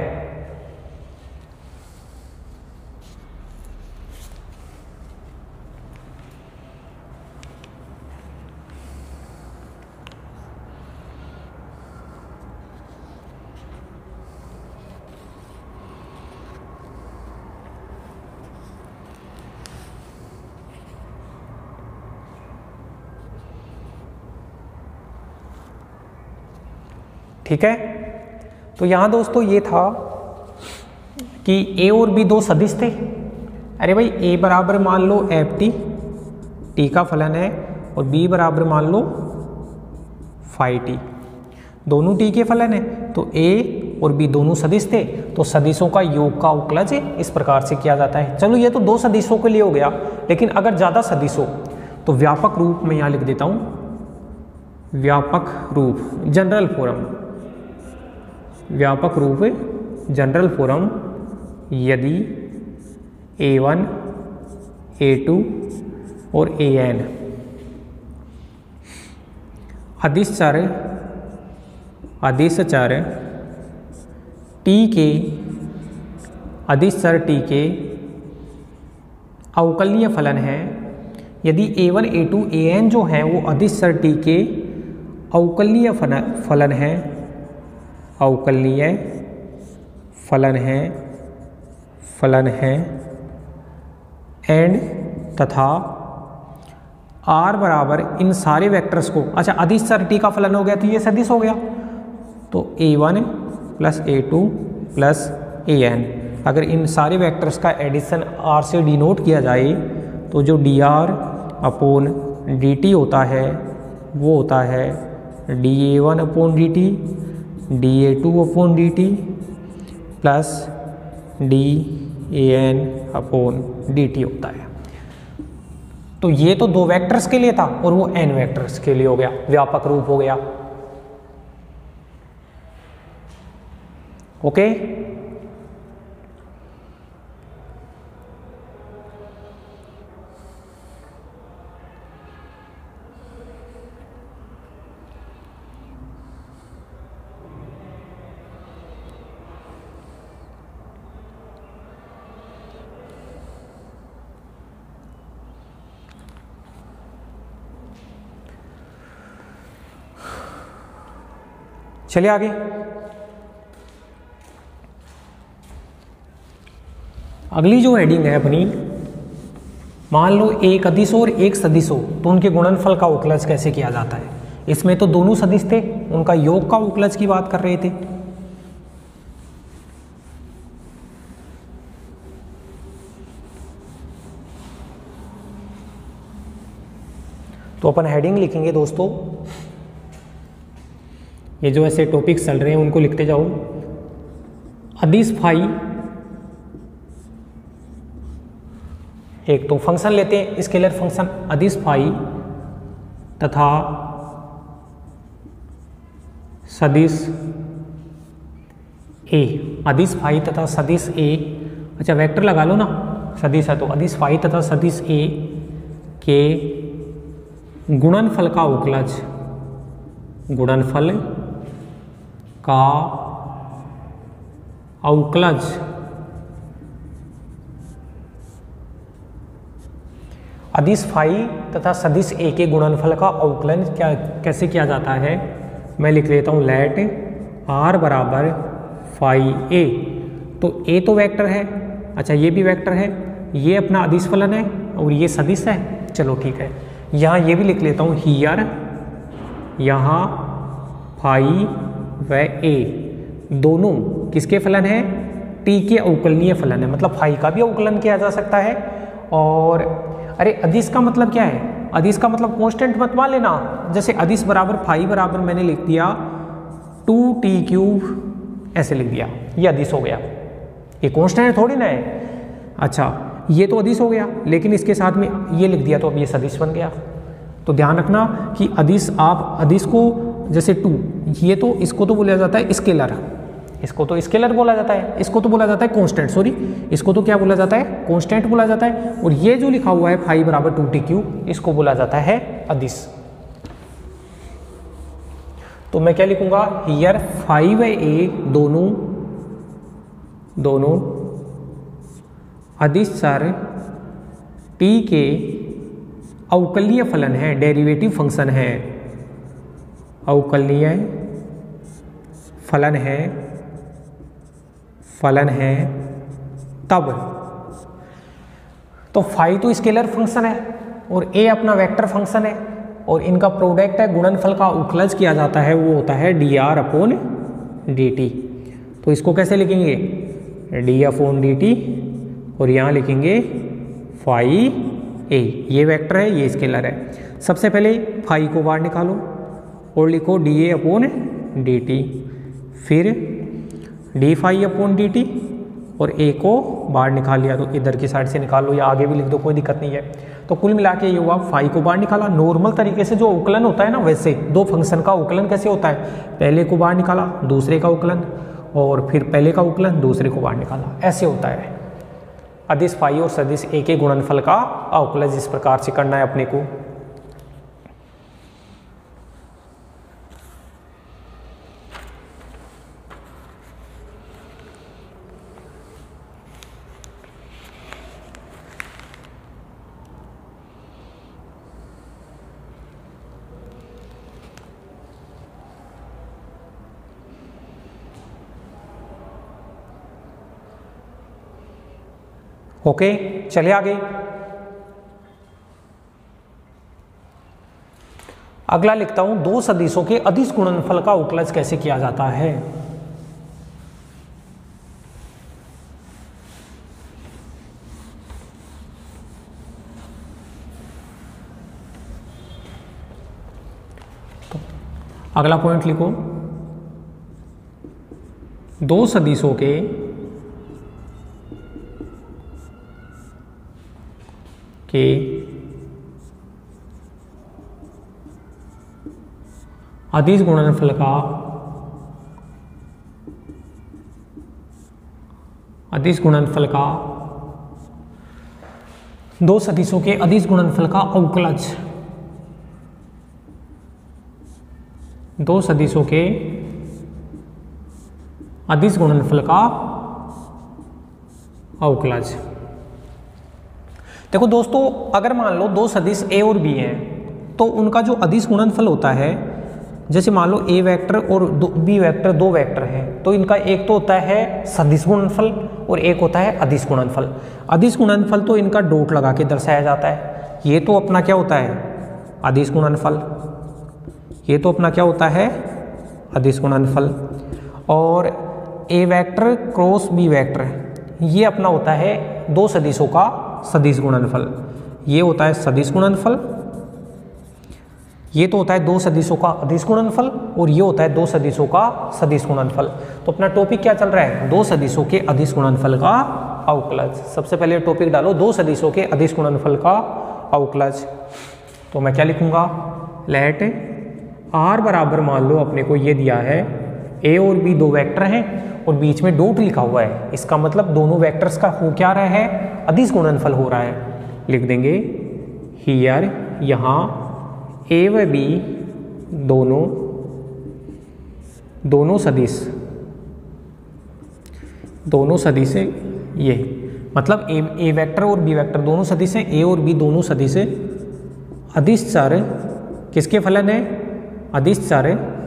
ठीक है, तो यहां दोस्तों ये था कि ए और बी दो सदिश थे। अरे भाई ए बराबर मान लो एफ टी, टी का फलन है, और बी बराबर मान लो फाई टी, दोनों टी के फलन है। तो ए और बी दोनों सदिश थे, तो सदिशों का योग का अवकलज इस प्रकार से किया जाता है। चलो ये तो दो सदिशों के लिए हो गया, लेकिन अगर ज़्यादा सदिश हो तो व्यापक रूप में यहाँ लिख देता हूँ, व्यापक रूप जनरल फॉर्म, व्यापक रूप जनरल फॉर्म यदि ए वन, ए टू और ए एन अदिश चर अदिश चर टी के अदिश चर टी के अवकलनीय फलन है। यदि a one, a two, a n जो हैं वो अदिश चर टी के अवकलनीय फलन है, अवकलनीय फलन है, फलन है एंड तथा आर बराबर इन सारे वेक्टर्स को, अच्छा अदिश चर टी का फलन हो गया तो ये सदिश हो गया, तो a one plus a two plus a n, अगर इन सारे वेक्टर्स का एडिशन आर से डिनोट किया जाए तो जो d r upon d t होता है वो होता है d a one upon d t d a two upon d t plus d a n upon d t होता है। तो ये तो दो वेक्टर्स के लिए था और वो एन वेक्टर्स के लिए हो गया, व्यापक रूप हो गया। ओके, चलिए आगे। अगली जो हेडिंग है अपनी, मान लो एक अदिश और एक सदिश हो तो उनके गुणनफल का उकलज कैसे किया जाता है। इसमें तो दोनों सदिश थे, उनका योग का उकलज की बात कर रहे थे। तो अपन हेडिंग लिखेंगे दोस्तों, ये जो ऐसे टॉपिक्स चल रहे हैं उनको लिखते जाओ। अदिश फाई, एक तो फंक्शन लेते हैं स्केलर फंक्शन अदिश फाई तथा सदिश ए, अदिश फाई तथा सदिश ए, अच्छा वेक्टर लगा लो ना, सदिश है तो अदिश फाई तथा सदिश ए के गुणनफल का उकलज, गुणनफल का अवकलज अदिश फाई तथा सदिश ए के गुणनफल का अवकलन क्या कैसे किया जाता है। मैं लिख लेता हूं लेट आर बराबर फाई ए, तो ए तो वेक्टर है, अच्छा ये भी वेक्टर है, ये अपना अदिश फलन है और ये सदिश है, चलो ठीक है। यहाँ ये भी लिख लेता हूँ हियर, यहाँ फाई व ए दोनों किसके फलन है, टी के अवकलनीय फलन है, मतलब फाई का भी अवकलन किया जा सकता है। और अरे अदिश का मतलब क्या है, अदिश का मतलब कांस्टेंट मत मान लेना, जैसे अदिश बराबर फाई बराबर मैंने लिख दिया टू टी क्यूब, ऐसे लिख दिया, ये अदिश हो गया, ये कांस्टेंट थोड़ी ना है। अच्छा ये तो अदिश हो गया, लेकिन इसके साथ में ये लिख दिया तो अब ये सदिश बन गया। तो ध्यान रखना कि अदिश, आप अदिश को जैसे टू, ये तो इसको तो बोला जाता है स्केलर, इसको तो स्केलर बोला जाता है, इसको तो बोला जाता है कांस्टेंट, सॉरी इसको तो क्या बोला जाता है, कांस्टेंट बोला जाता है। और ये जो लिखा हुआ है फाई बराबर टू टी क्यू, इसको बोला जाता है अदिश। तो मैं क्या लिखूंगा, हियर फाई व ए दोनों दोनों अदिश चर टी के अवकलनीय फलन है, डेरिवेटिव फंक्शन है, अवकलनीय फलन है फलन है तब तो फाई तो स्केलर फंक्शन है और ए अपना वेक्टर फंक्शन है और इनका प्रोडक्ट है, गुणनफल का उकलज किया जाता है, वो होता है d r upon d t. तो इसको कैसे लिखेंगे, डी अपॉन डी टी और यहाँ लिखेंगे फाई ए, ये वेक्टर है ये स्केलर है। सबसे पहले फाई को बाहर निकालो और लिखो d a upon d t, फिर d phi upon d t और ए को बाहर निकाल लिया, तो इधर की साइड से निकाल लो या आगे भी लिख दो, कोई दिक्कत नहीं है। तो कुल मिला के ये हुआ फाई को बाहर निकाला, नॉर्मल तरीके से जो उकलन होता है ना, वैसे दो फंक्शन का उकलन कैसे होता है, पहले को बाहर निकाला दूसरे का उकलन और फिर पहले का उकलन दूसरे को बाहर निकाला, ऐसे होता है। अदिश फाई और सदिश ए के गुणनफल का अवकलज इस प्रकार से करना है अपने को। ओके, चलिए आगे। अगला लिखता हूं, दो सदिशों के अदिश गुणनफल का उकलज कैसे किया जाता है। तो अगला पॉइंट लिखो, दो सदिशों के के अदिश गुणनफल का अदिश गुणनफल का दो सदिशों के अदिश गुणनफल का अवकलज, दो सदिशों के अदिश गुणनफल का अवकलज। देखो दोस्तों, अगर मान लो दो सदिश ए और बी हैं तो उनका जो अदिश गुणनफल होता है, जैसे मान लो ए वेक्टर और बी वेक्टर दो वेक्टर हैं, तो इनका एक तो होता है सदिश गुणनफल और एक होता है अदिश गुणनफल। अदिश गुणनफल तो इनका डॉट लगा के दर्शाया जाता है। ये तो अपना क्या होता है, अदिश गुणनफल। ये तो अपना क्या होता है, अदिश गुणनफल। और a vector cross b vector, ये अपना होता है दो सदिशों का सदिश गुणनफल। ये होता है सदिश गुणनफल, ये तो होता है दो सदिशों का अदिश गुणनफल, और ये होता है दो सदिशों का सदिश गुणनफल। तो अपना टॉपिक क्या चल रहा है, दो सदिशों के अदिश गुणनफल का अवकलज। सबसे पहले टॉपिक डालो, दो सदिशों के अदिश गुणनफल का अवकलज। तो मैं क्या लिखूंगा, लेट आर बराबर, मान लो अपने को ये दिया है ए और बी दो वेक्टर हैं और बीच में डॉट लिखा हुआ है, इसका मतलब दोनों वेक्टर्स का हो क्या रहा है, अदिश गुणनफल हो रहा है। लिख देंगे हियर, यहाँ ए व बी दोनों दोनों सदिश दोनों सदिश ये मतलब ए ए वेक्टर और बी वेक्टर दोनों सदिश हैं, ए और बी दोनों सदिश अदिश चर किसके फलन है, अदिश चर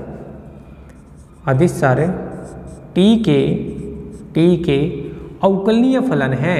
अदिश चर टी के टी के अवकलनीय फलन है।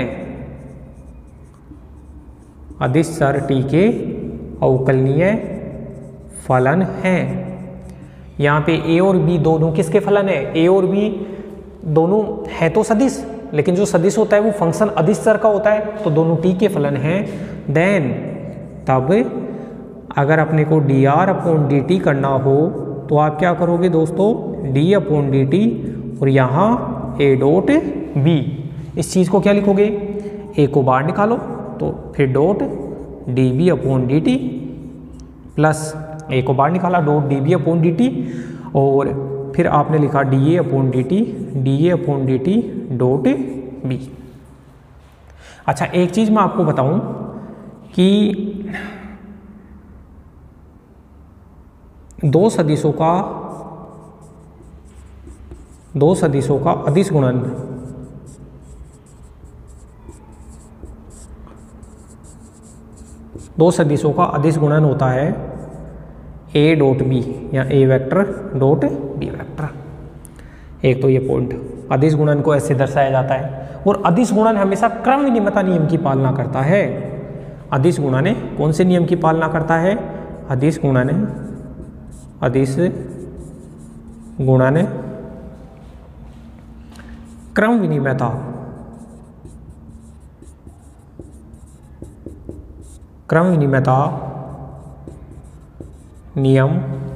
अदिश चर टी के अवकलनीय फलन है। यहाँ पे ए और बी दोनों किसके फलन है, ए और बी दोनों है तो सदिश, लेकिन जो सदिश होता है वो फंक्शन अदिश चर का होता है, तो दोनों टी के फलन हैं। देन तब अगर अपने को d r upon d t करना हो तो आप क्या करोगे दोस्तों, डी अपॉन डी टी और यहाँ ए डॉट बी, इस चीज़ को क्या लिखोगे, ए को बाहर निकालो तो फिर dot d b upon d t plus a को बाहर निकाला dot d b upon d t और फिर आपने लिखा d a upon d t d a upon d t dot b. अच्छा, एक चीज़ मैं आपको बताऊं कि दो सदिशों का दो सदिशों का अदिश गुणन दो सदिशों का अदिश गुणन होता है ए डॉट बी या a vector dot b vector. एक तो ये पॉइंट, अदिश गुणन को ऐसे दर्शाया जाता है। और अदिश गुणन हमेशा क्रम विनिमयता नियम की पालना करता है। अदिश गुणन कौन से नियम की पालना करता है, अदिश गुणन अदिश गुणन क्रम विनिमयता क्रम विनिमयता नियम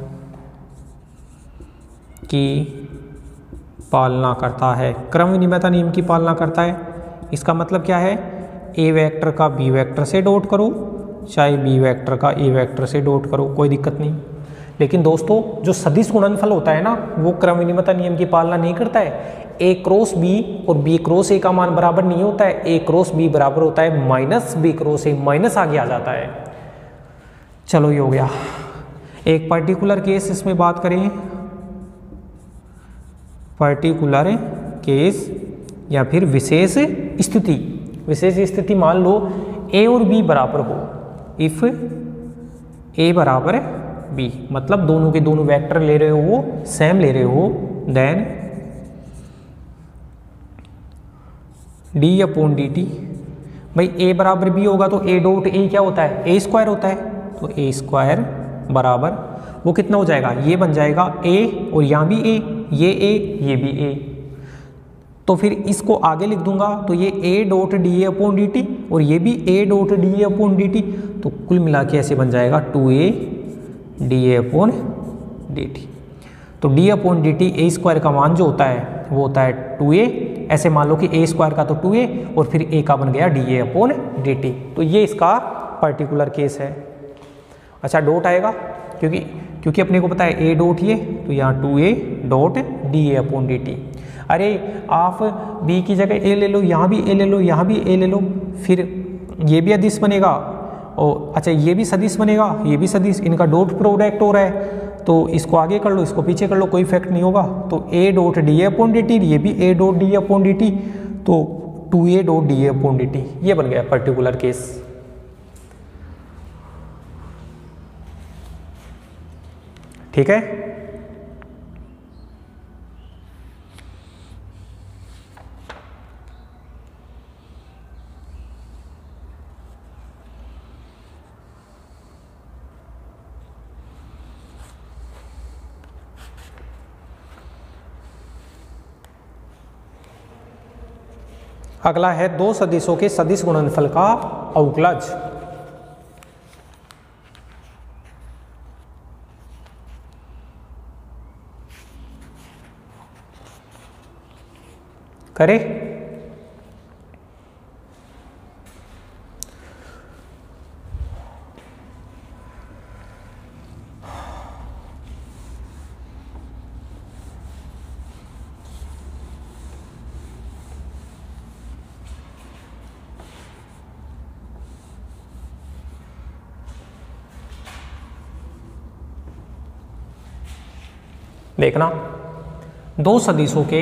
की पालना करता है। क्रम विनिमयता नियम की पालना करता है, इसका मतलब क्या है, ए वेक्टर का बी वेक्टर से डॉट करो, चाहे बी वेक्टर का ए वेक्टर से डॉट करो, कोई दिक्कत नहीं। लेकिन दोस्तों जो सदिश गुणनफल होता है ना, वो क्रम विनिमयता नियम की पालना नहीं करता है। ए क्रॉस बी और बी क्रॉस ए का मान बराबर नहीं होता है। ए क्रॉस बी बराबर होता है minus b cross a, minus आगे आ जाता है। चलो ये हो गया। एक पर्टिकुलर केस इसमें बात करें, पर्टिकुलर केस या फिर विशेष स्थिति। विशेष स्थिति मान लो ए और बी बराबर हो, इफ ए बराबर बी, मतलब दोनों के दोनों वेक्टर ले रहे हो वो सेम ले रहे हो, then d upon d t भाई ए बराबर बी होगा तो ए डॉट ए क्या होता है, ए स्क्वायर होता है, तो ए स्क्वायर बराबर वो कितना हो जाएगा, ये बन जाएगा ए और यहाँ भी ए, ये ए ये भी ए, तो फिर इसको आगे लिख दूंगा तो ये a dot d a upon d t और ये भी a dot d a upon d t, तो कुल मिला के ऐसे बन जाएगा two a d a upon d t. तो d upon d t a square का मान जो होता है वो होता है टू ए, ऐसे मान लो कि a स्क्वायर का तो टू ए और फिर a का बन गया d a upon d t, तो ये इसका पर्टिकुलर केस है। अच्छा डॉट आएगा क्योंकि क्योंकि अपने को पता है a डॉट ये, तो यहाँ two a dot d a upon d t. अरे आप b की जगह a ले लो, यहाँ भी a ले लो, यहाँ भी a ले लो, फिर ये भी अदिश बनेगा और अच्छा ये भी सदिश बनेगा, ये भी सदिश, इनका डॉट प्रोडक्ट हो रहा है, तो इसको आगे कर लो इसको पीछे कर लो, कोई इफेक्ट नहीं होगा। तो a dot d a upon d t, ये भी a dot d a upon d t, तो two a dot d a upon d t, ये बन गया पर्टिकुलर केस। ठीक है, अगला है दो सदिशों के सदिश गुणनफल का अवकलज। करे देखना, दो सदिशों के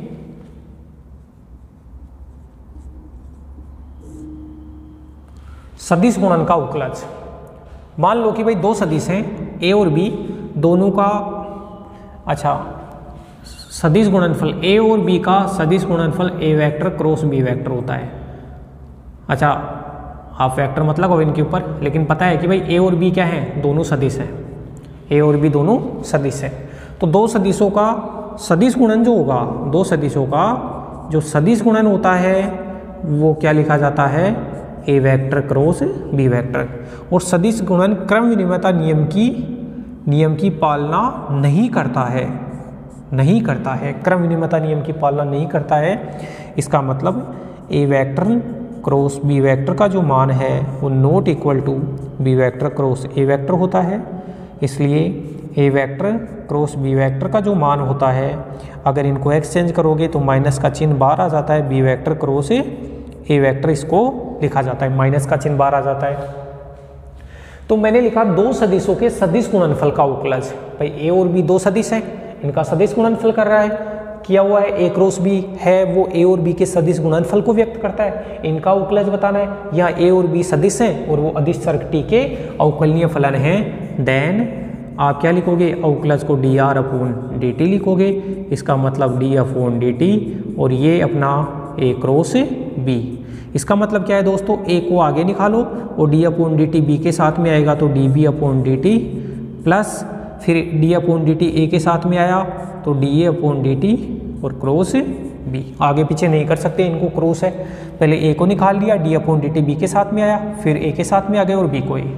सदिश गुणन का अवकलज। मान लो कि भाई दो सदिश हैं a और b, दोनों का अच्छा सदिश गुणनफल a और b का सदिश गुणनफल a vector cross b vector होता है। अच्छा हाफ वेक्टर मतलब अब इनके ऊपर, लेकिन पता है कि भाई a और b क्या है, दोनों सदिश हैं, a और b दोनों सदिश हैं। तो दो सदिशों का सदिश गुणन जो होगा, दो सदिशों का जो सदिश गुणन होता है वो क्या लिखा जाता है, a vector cross b vector. और सदिश गुणन क्रम विनिमयता नियम की नियम की पालना नहीं करता है, नहीं करता है, क्रम विनिमयता नियम की पालना नहीं करता है। इसका मतलब a vector cross b vector का जो मान है वो not equal to b vector cross a vector होता है। इसलिए a vector cross b vector का जो मान होता है, अगर इनको एक्सचेंज करोगे तो माइनस का चिन्ह बाहर आ जाता है, b vector cross a vector इसको लिखा जाता है, माइनस का चिन्ह बाहर आ जाता है। तो मैंने लिखा दो सदिशों के सदिश गुणनफल का अवकलज। भाई ए और बी दो सदिश हैं, इनका सदिश गुणनफल कर रहा है, किया हुआ है, ए क्रॉस बी है वो ए और बी के सदिश गुणनफल को व्यक्त करता है, इनका अवकलज बताना है। यहाँ ए और बी सदिश हैं और वो अदिश सर्क टी के अवकलनीय फलन हैं। देन आप क्या लिखोगे, अवकलज को d r upon d t लिखोगे, इसका मतलब डी अपॉन डी टी और ये अपना ए क्रॉस बी। इसका मतलब क्या है दोस्तों, ए को आगे निकालो और d upon d t b के साथ में आएगा तो d b upon d t plus फिर d upon d t a के साथ में आया तो d a upon d t और क्रॉस बी। आगे पीछे नहीं कर सकते, इनको क्रॉस है, पहले ए को निकाल लिया, d upon d t b के साथ में आया, फिर ए के साथ में आ गए और बी को ए।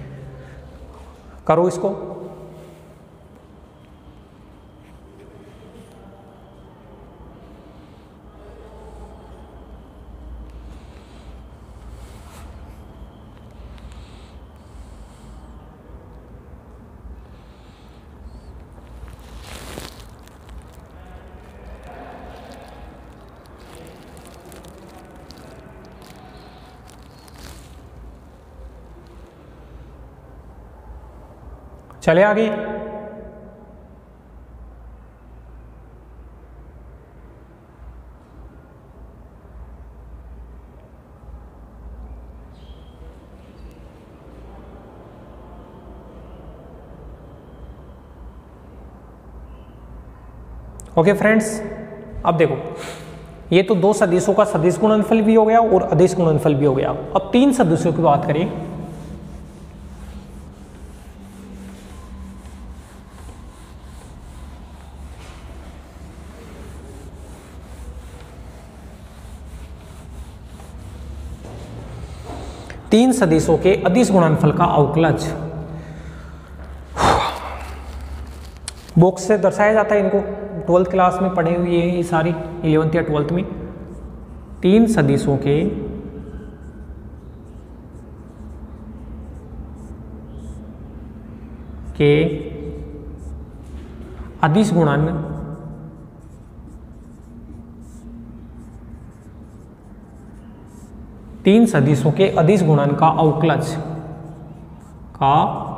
करो इसको, चले आगे। ओके फ्रेंड्स, अब देखो ये तो दो सदिशों का सदिश गुणनफल भी हो गया और अदिश गुणनफल भी हो गया। अब तीन सदिशों की बात करें, तीन सदिशों के अदिश गुणनफल का अवकलज बॉक्स से दर्शाया जाता है। इनको ट्वेल्थ क्लास में पढ़े हुए हैं ये सारी, इलेवेंथ या ट्वेल्थ में। तीन सदिशों के के अदिश गुणन तीन सदिशों के अदिश गुणन का अवकलज का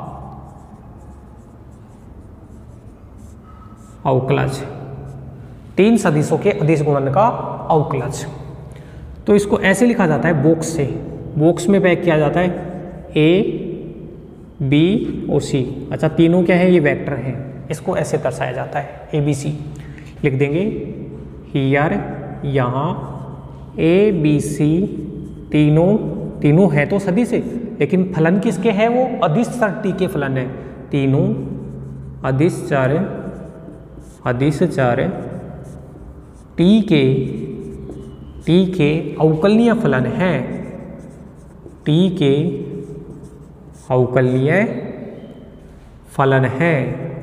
अवकलज तीन सदिशों के अदिश गुणन का अवकलज। तो इसको ऐसे लिखा जाता है बॉक्स से, बॉक्स में पैक किया जाता है ए बी और सी। अच्छा, तीनों क्या है, ये वेक्टर हैं, इसको ऐसे दर्शाया जाता है ए बी सी लिख देंगे हियर। यहाँ ए बी सी तीनों तीनों है तो सदिश है, लेकिन फलन किसके है, वो अदिश चर टी के फलन है। तीनों अदिश चर अदिश चर टी के टी के अवकलनीय फलन है, टी के अवकलनीय फलन है।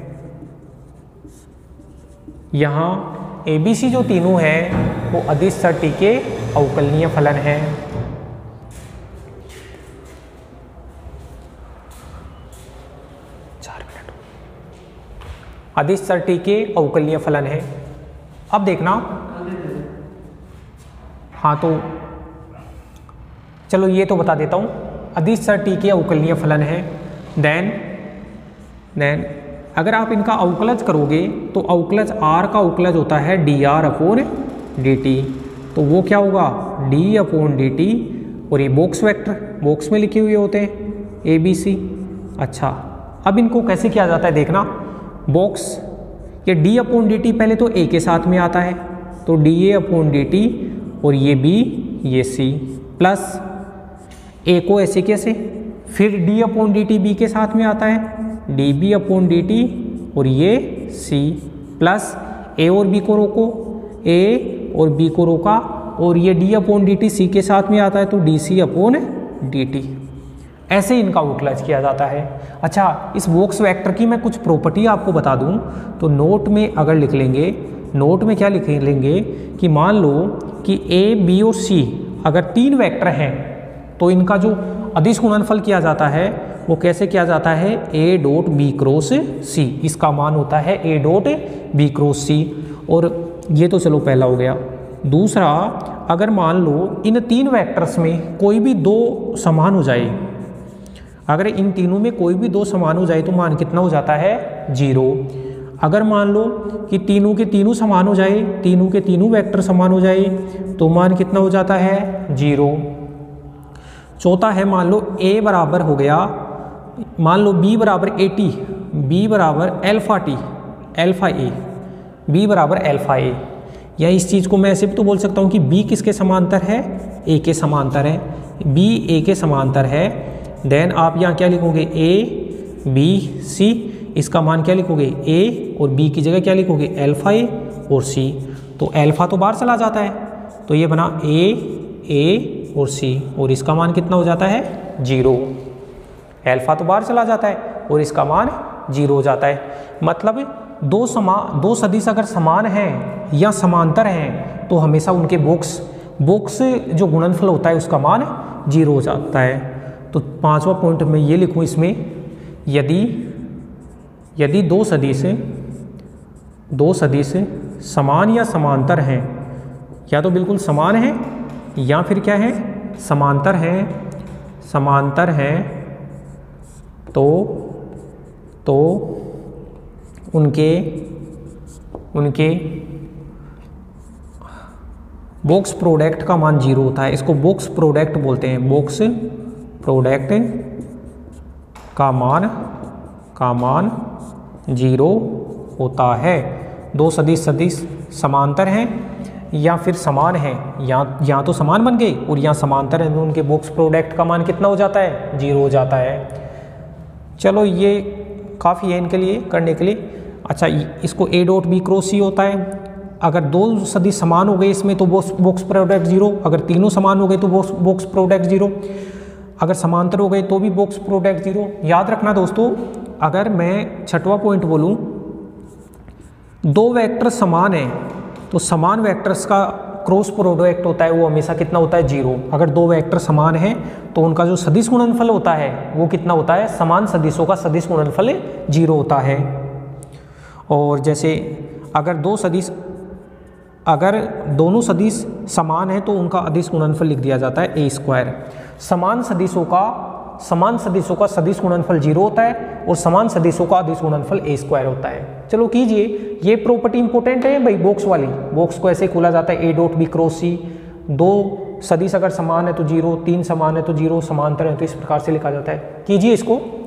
यहाँ ए बी सी जो तीनों है वो अदिश चर टी के अवकलनीय फलन है। अदिश चर टी के अवकलनीय फलन है। अब देखना, हाँ तो चलो ये तो बता देता हूँ, अदिश चर टी के अवकलनीय फलन है। देन देन अगर आप इनका अवकलज करोगे तो अवकलज आर का अवकलज होता है d r upon d t, तो वो क्या होगा डी अपॉन डी टी, और ये बॉक्स वेक्टर बॉक्स में लिखे हुए होते हैं ए बी सी। अच्छा, अब इनको कैसे किया जाता है देखना, बॉक्स ये डी अपॉन डी टी पहले तो ए के साथ में आता है, तो d a upon d t, और ये बी ये सी, प्लस ए को ऐसे कैसे, फिर d upon d t b के साथ में आता है, d b upon d t, और ये सी, प्लस ए और बी को रोको, ए और बी को रोका, और ये d upon d t c के साथ में आता है, तो d c upon d t. ऐसे इनका अवकलज किया जाता है। अच्छा, इस बॉक्स वेक्टर की मैं कुछ प्रॉपर्टी आपको बता दूं, तो नोट में अगर लिख लेंगे, नोट में क्या लिख लेंगे कि मान लो कि ए बी और सी अगर तीन वेक्टर हैं तो इनका जो अदिश गुणनफल किया जाता है वो कैसे किया जाता है, a dot b cross c, इसका मान होता है a dot b cross c. और ये तो चलो पहला हो गया। दूसरा, अगर मान लो इन तीन वेक्टर्स में कोई भी दो समान हो जाए, अगर इन तीनों में कोई भी दो समान हो जाए तो मान कितना हो जाता है, जीरो। अगर मान लो कि तीनों के तीनों समान हो जाए, तीनों के तीनों वेक्टर समान हो जाए तो मान कितना हो जाता है, जीरो। चौथा है, मान लो a बराबर हो गया, मान लो b बराबर ए टी, b बराबर alpha t, alpha a, b बराबर एल्फा ए, या इस चीज़ को मैं ऐसे भी तो बोल सकता हूँ कि b किसके समांतर है, a के समांतर है, b a के समांतर है। देन आप यहाँ क्या लिखोगे, a b c, इसका मान क्या लिखोगे, a, और b की जगह क्या लिखोगे, एल्फा a और c। तो एल्फा तो बाहर चला जाता है, तो ये बना a a और c, और इसका मान कितना हो जाता है, जीरो। एल्फा तो बाहर चला जाता है और इसका मान जीरो हो जाता है। मतलब दो समा दो सदिश अगर समान हैं या समांतर हैं तो हमेशा उनके बॉक्स बॉक्स जो गुणनफल होता है उसका मान जीरो हो जाता है। तो पांचवा पॉइंट मैं ये लिखूँ इसमें, यदि यदि दो सदिश दो सदिश समान या समांतर हैं, या तो बिल्कुल समान हैं या फिर क्या है, समांतर हैं समांतर हैं तो तो उनके उनके बॉक्स प्रोडक्ट का मान जीरो होता है। इसको बॉक्स प्रोडक्ट बोलते हैं, बॉक्स प्रोडक्ट का मान का मान जीरो होता है। दो सदिश सदिश समांतर हैं या फिर समान हैं, यहाँ यहाँ तो समान बन गए और यहाँ समांतर हैं, तो उनके बॉक्स प्रोडक्ट का मान कितना हो जाता है, जीरो हो जाता है। चलो ये काफ़ी है इनके लिए करने के लिए। अच्छा, इसको a dot b cross c होता है। अगर दो सदिश समान हो गए इसमें तो बॉक्स बॉक्स प्रोडक्ट जीरो, अगर तीनों समान हो गए तो बॉक्स बॉक्स प्रोडक्ट जीरो, अगर समांतर हो गए तो भी बॉक्स प्रोडक्ट जीरो। याद रखना दोस्तों, अगर मैं छठवां पॉइंट बोलूँ, दो वेक्टर समान हैं तो समान वेक्टर्स का क्रॉस प्रोडक्ट होता है वो हमेशा कितना होता है, जीरो। अगर दो वेक्टर समान हैं तो उनका जो सदिश गुणनफल होता है वो कितना होता है, समान सदिशों का सदिश गुणनफल जीरो होता है। और जैसे अगर दो सदिश अगर दोनों सदिश समान हैं तो उनका अदिश गुणनफल लिख दिया जाता है ए स्क्वायर। समान सदिशों का समान सदिशों का सदिश गुणनफल जीरो होता है और समान सदिशों का अदिश गुणनफल ए स्क्वायर होता है। चलो कीजिए, ये प्रॉपर्टी इंपॉर्टेंट है भाई, बॉक्स वाली। बॉक्स को ऐसे खोला जाता है a dot b cross c. दो सदिश अगर समान है तो जीरो, तीन समान है तो जीरो, समांतर है तो इस प्रकार से लिखा जाता है। कीजिए इसको।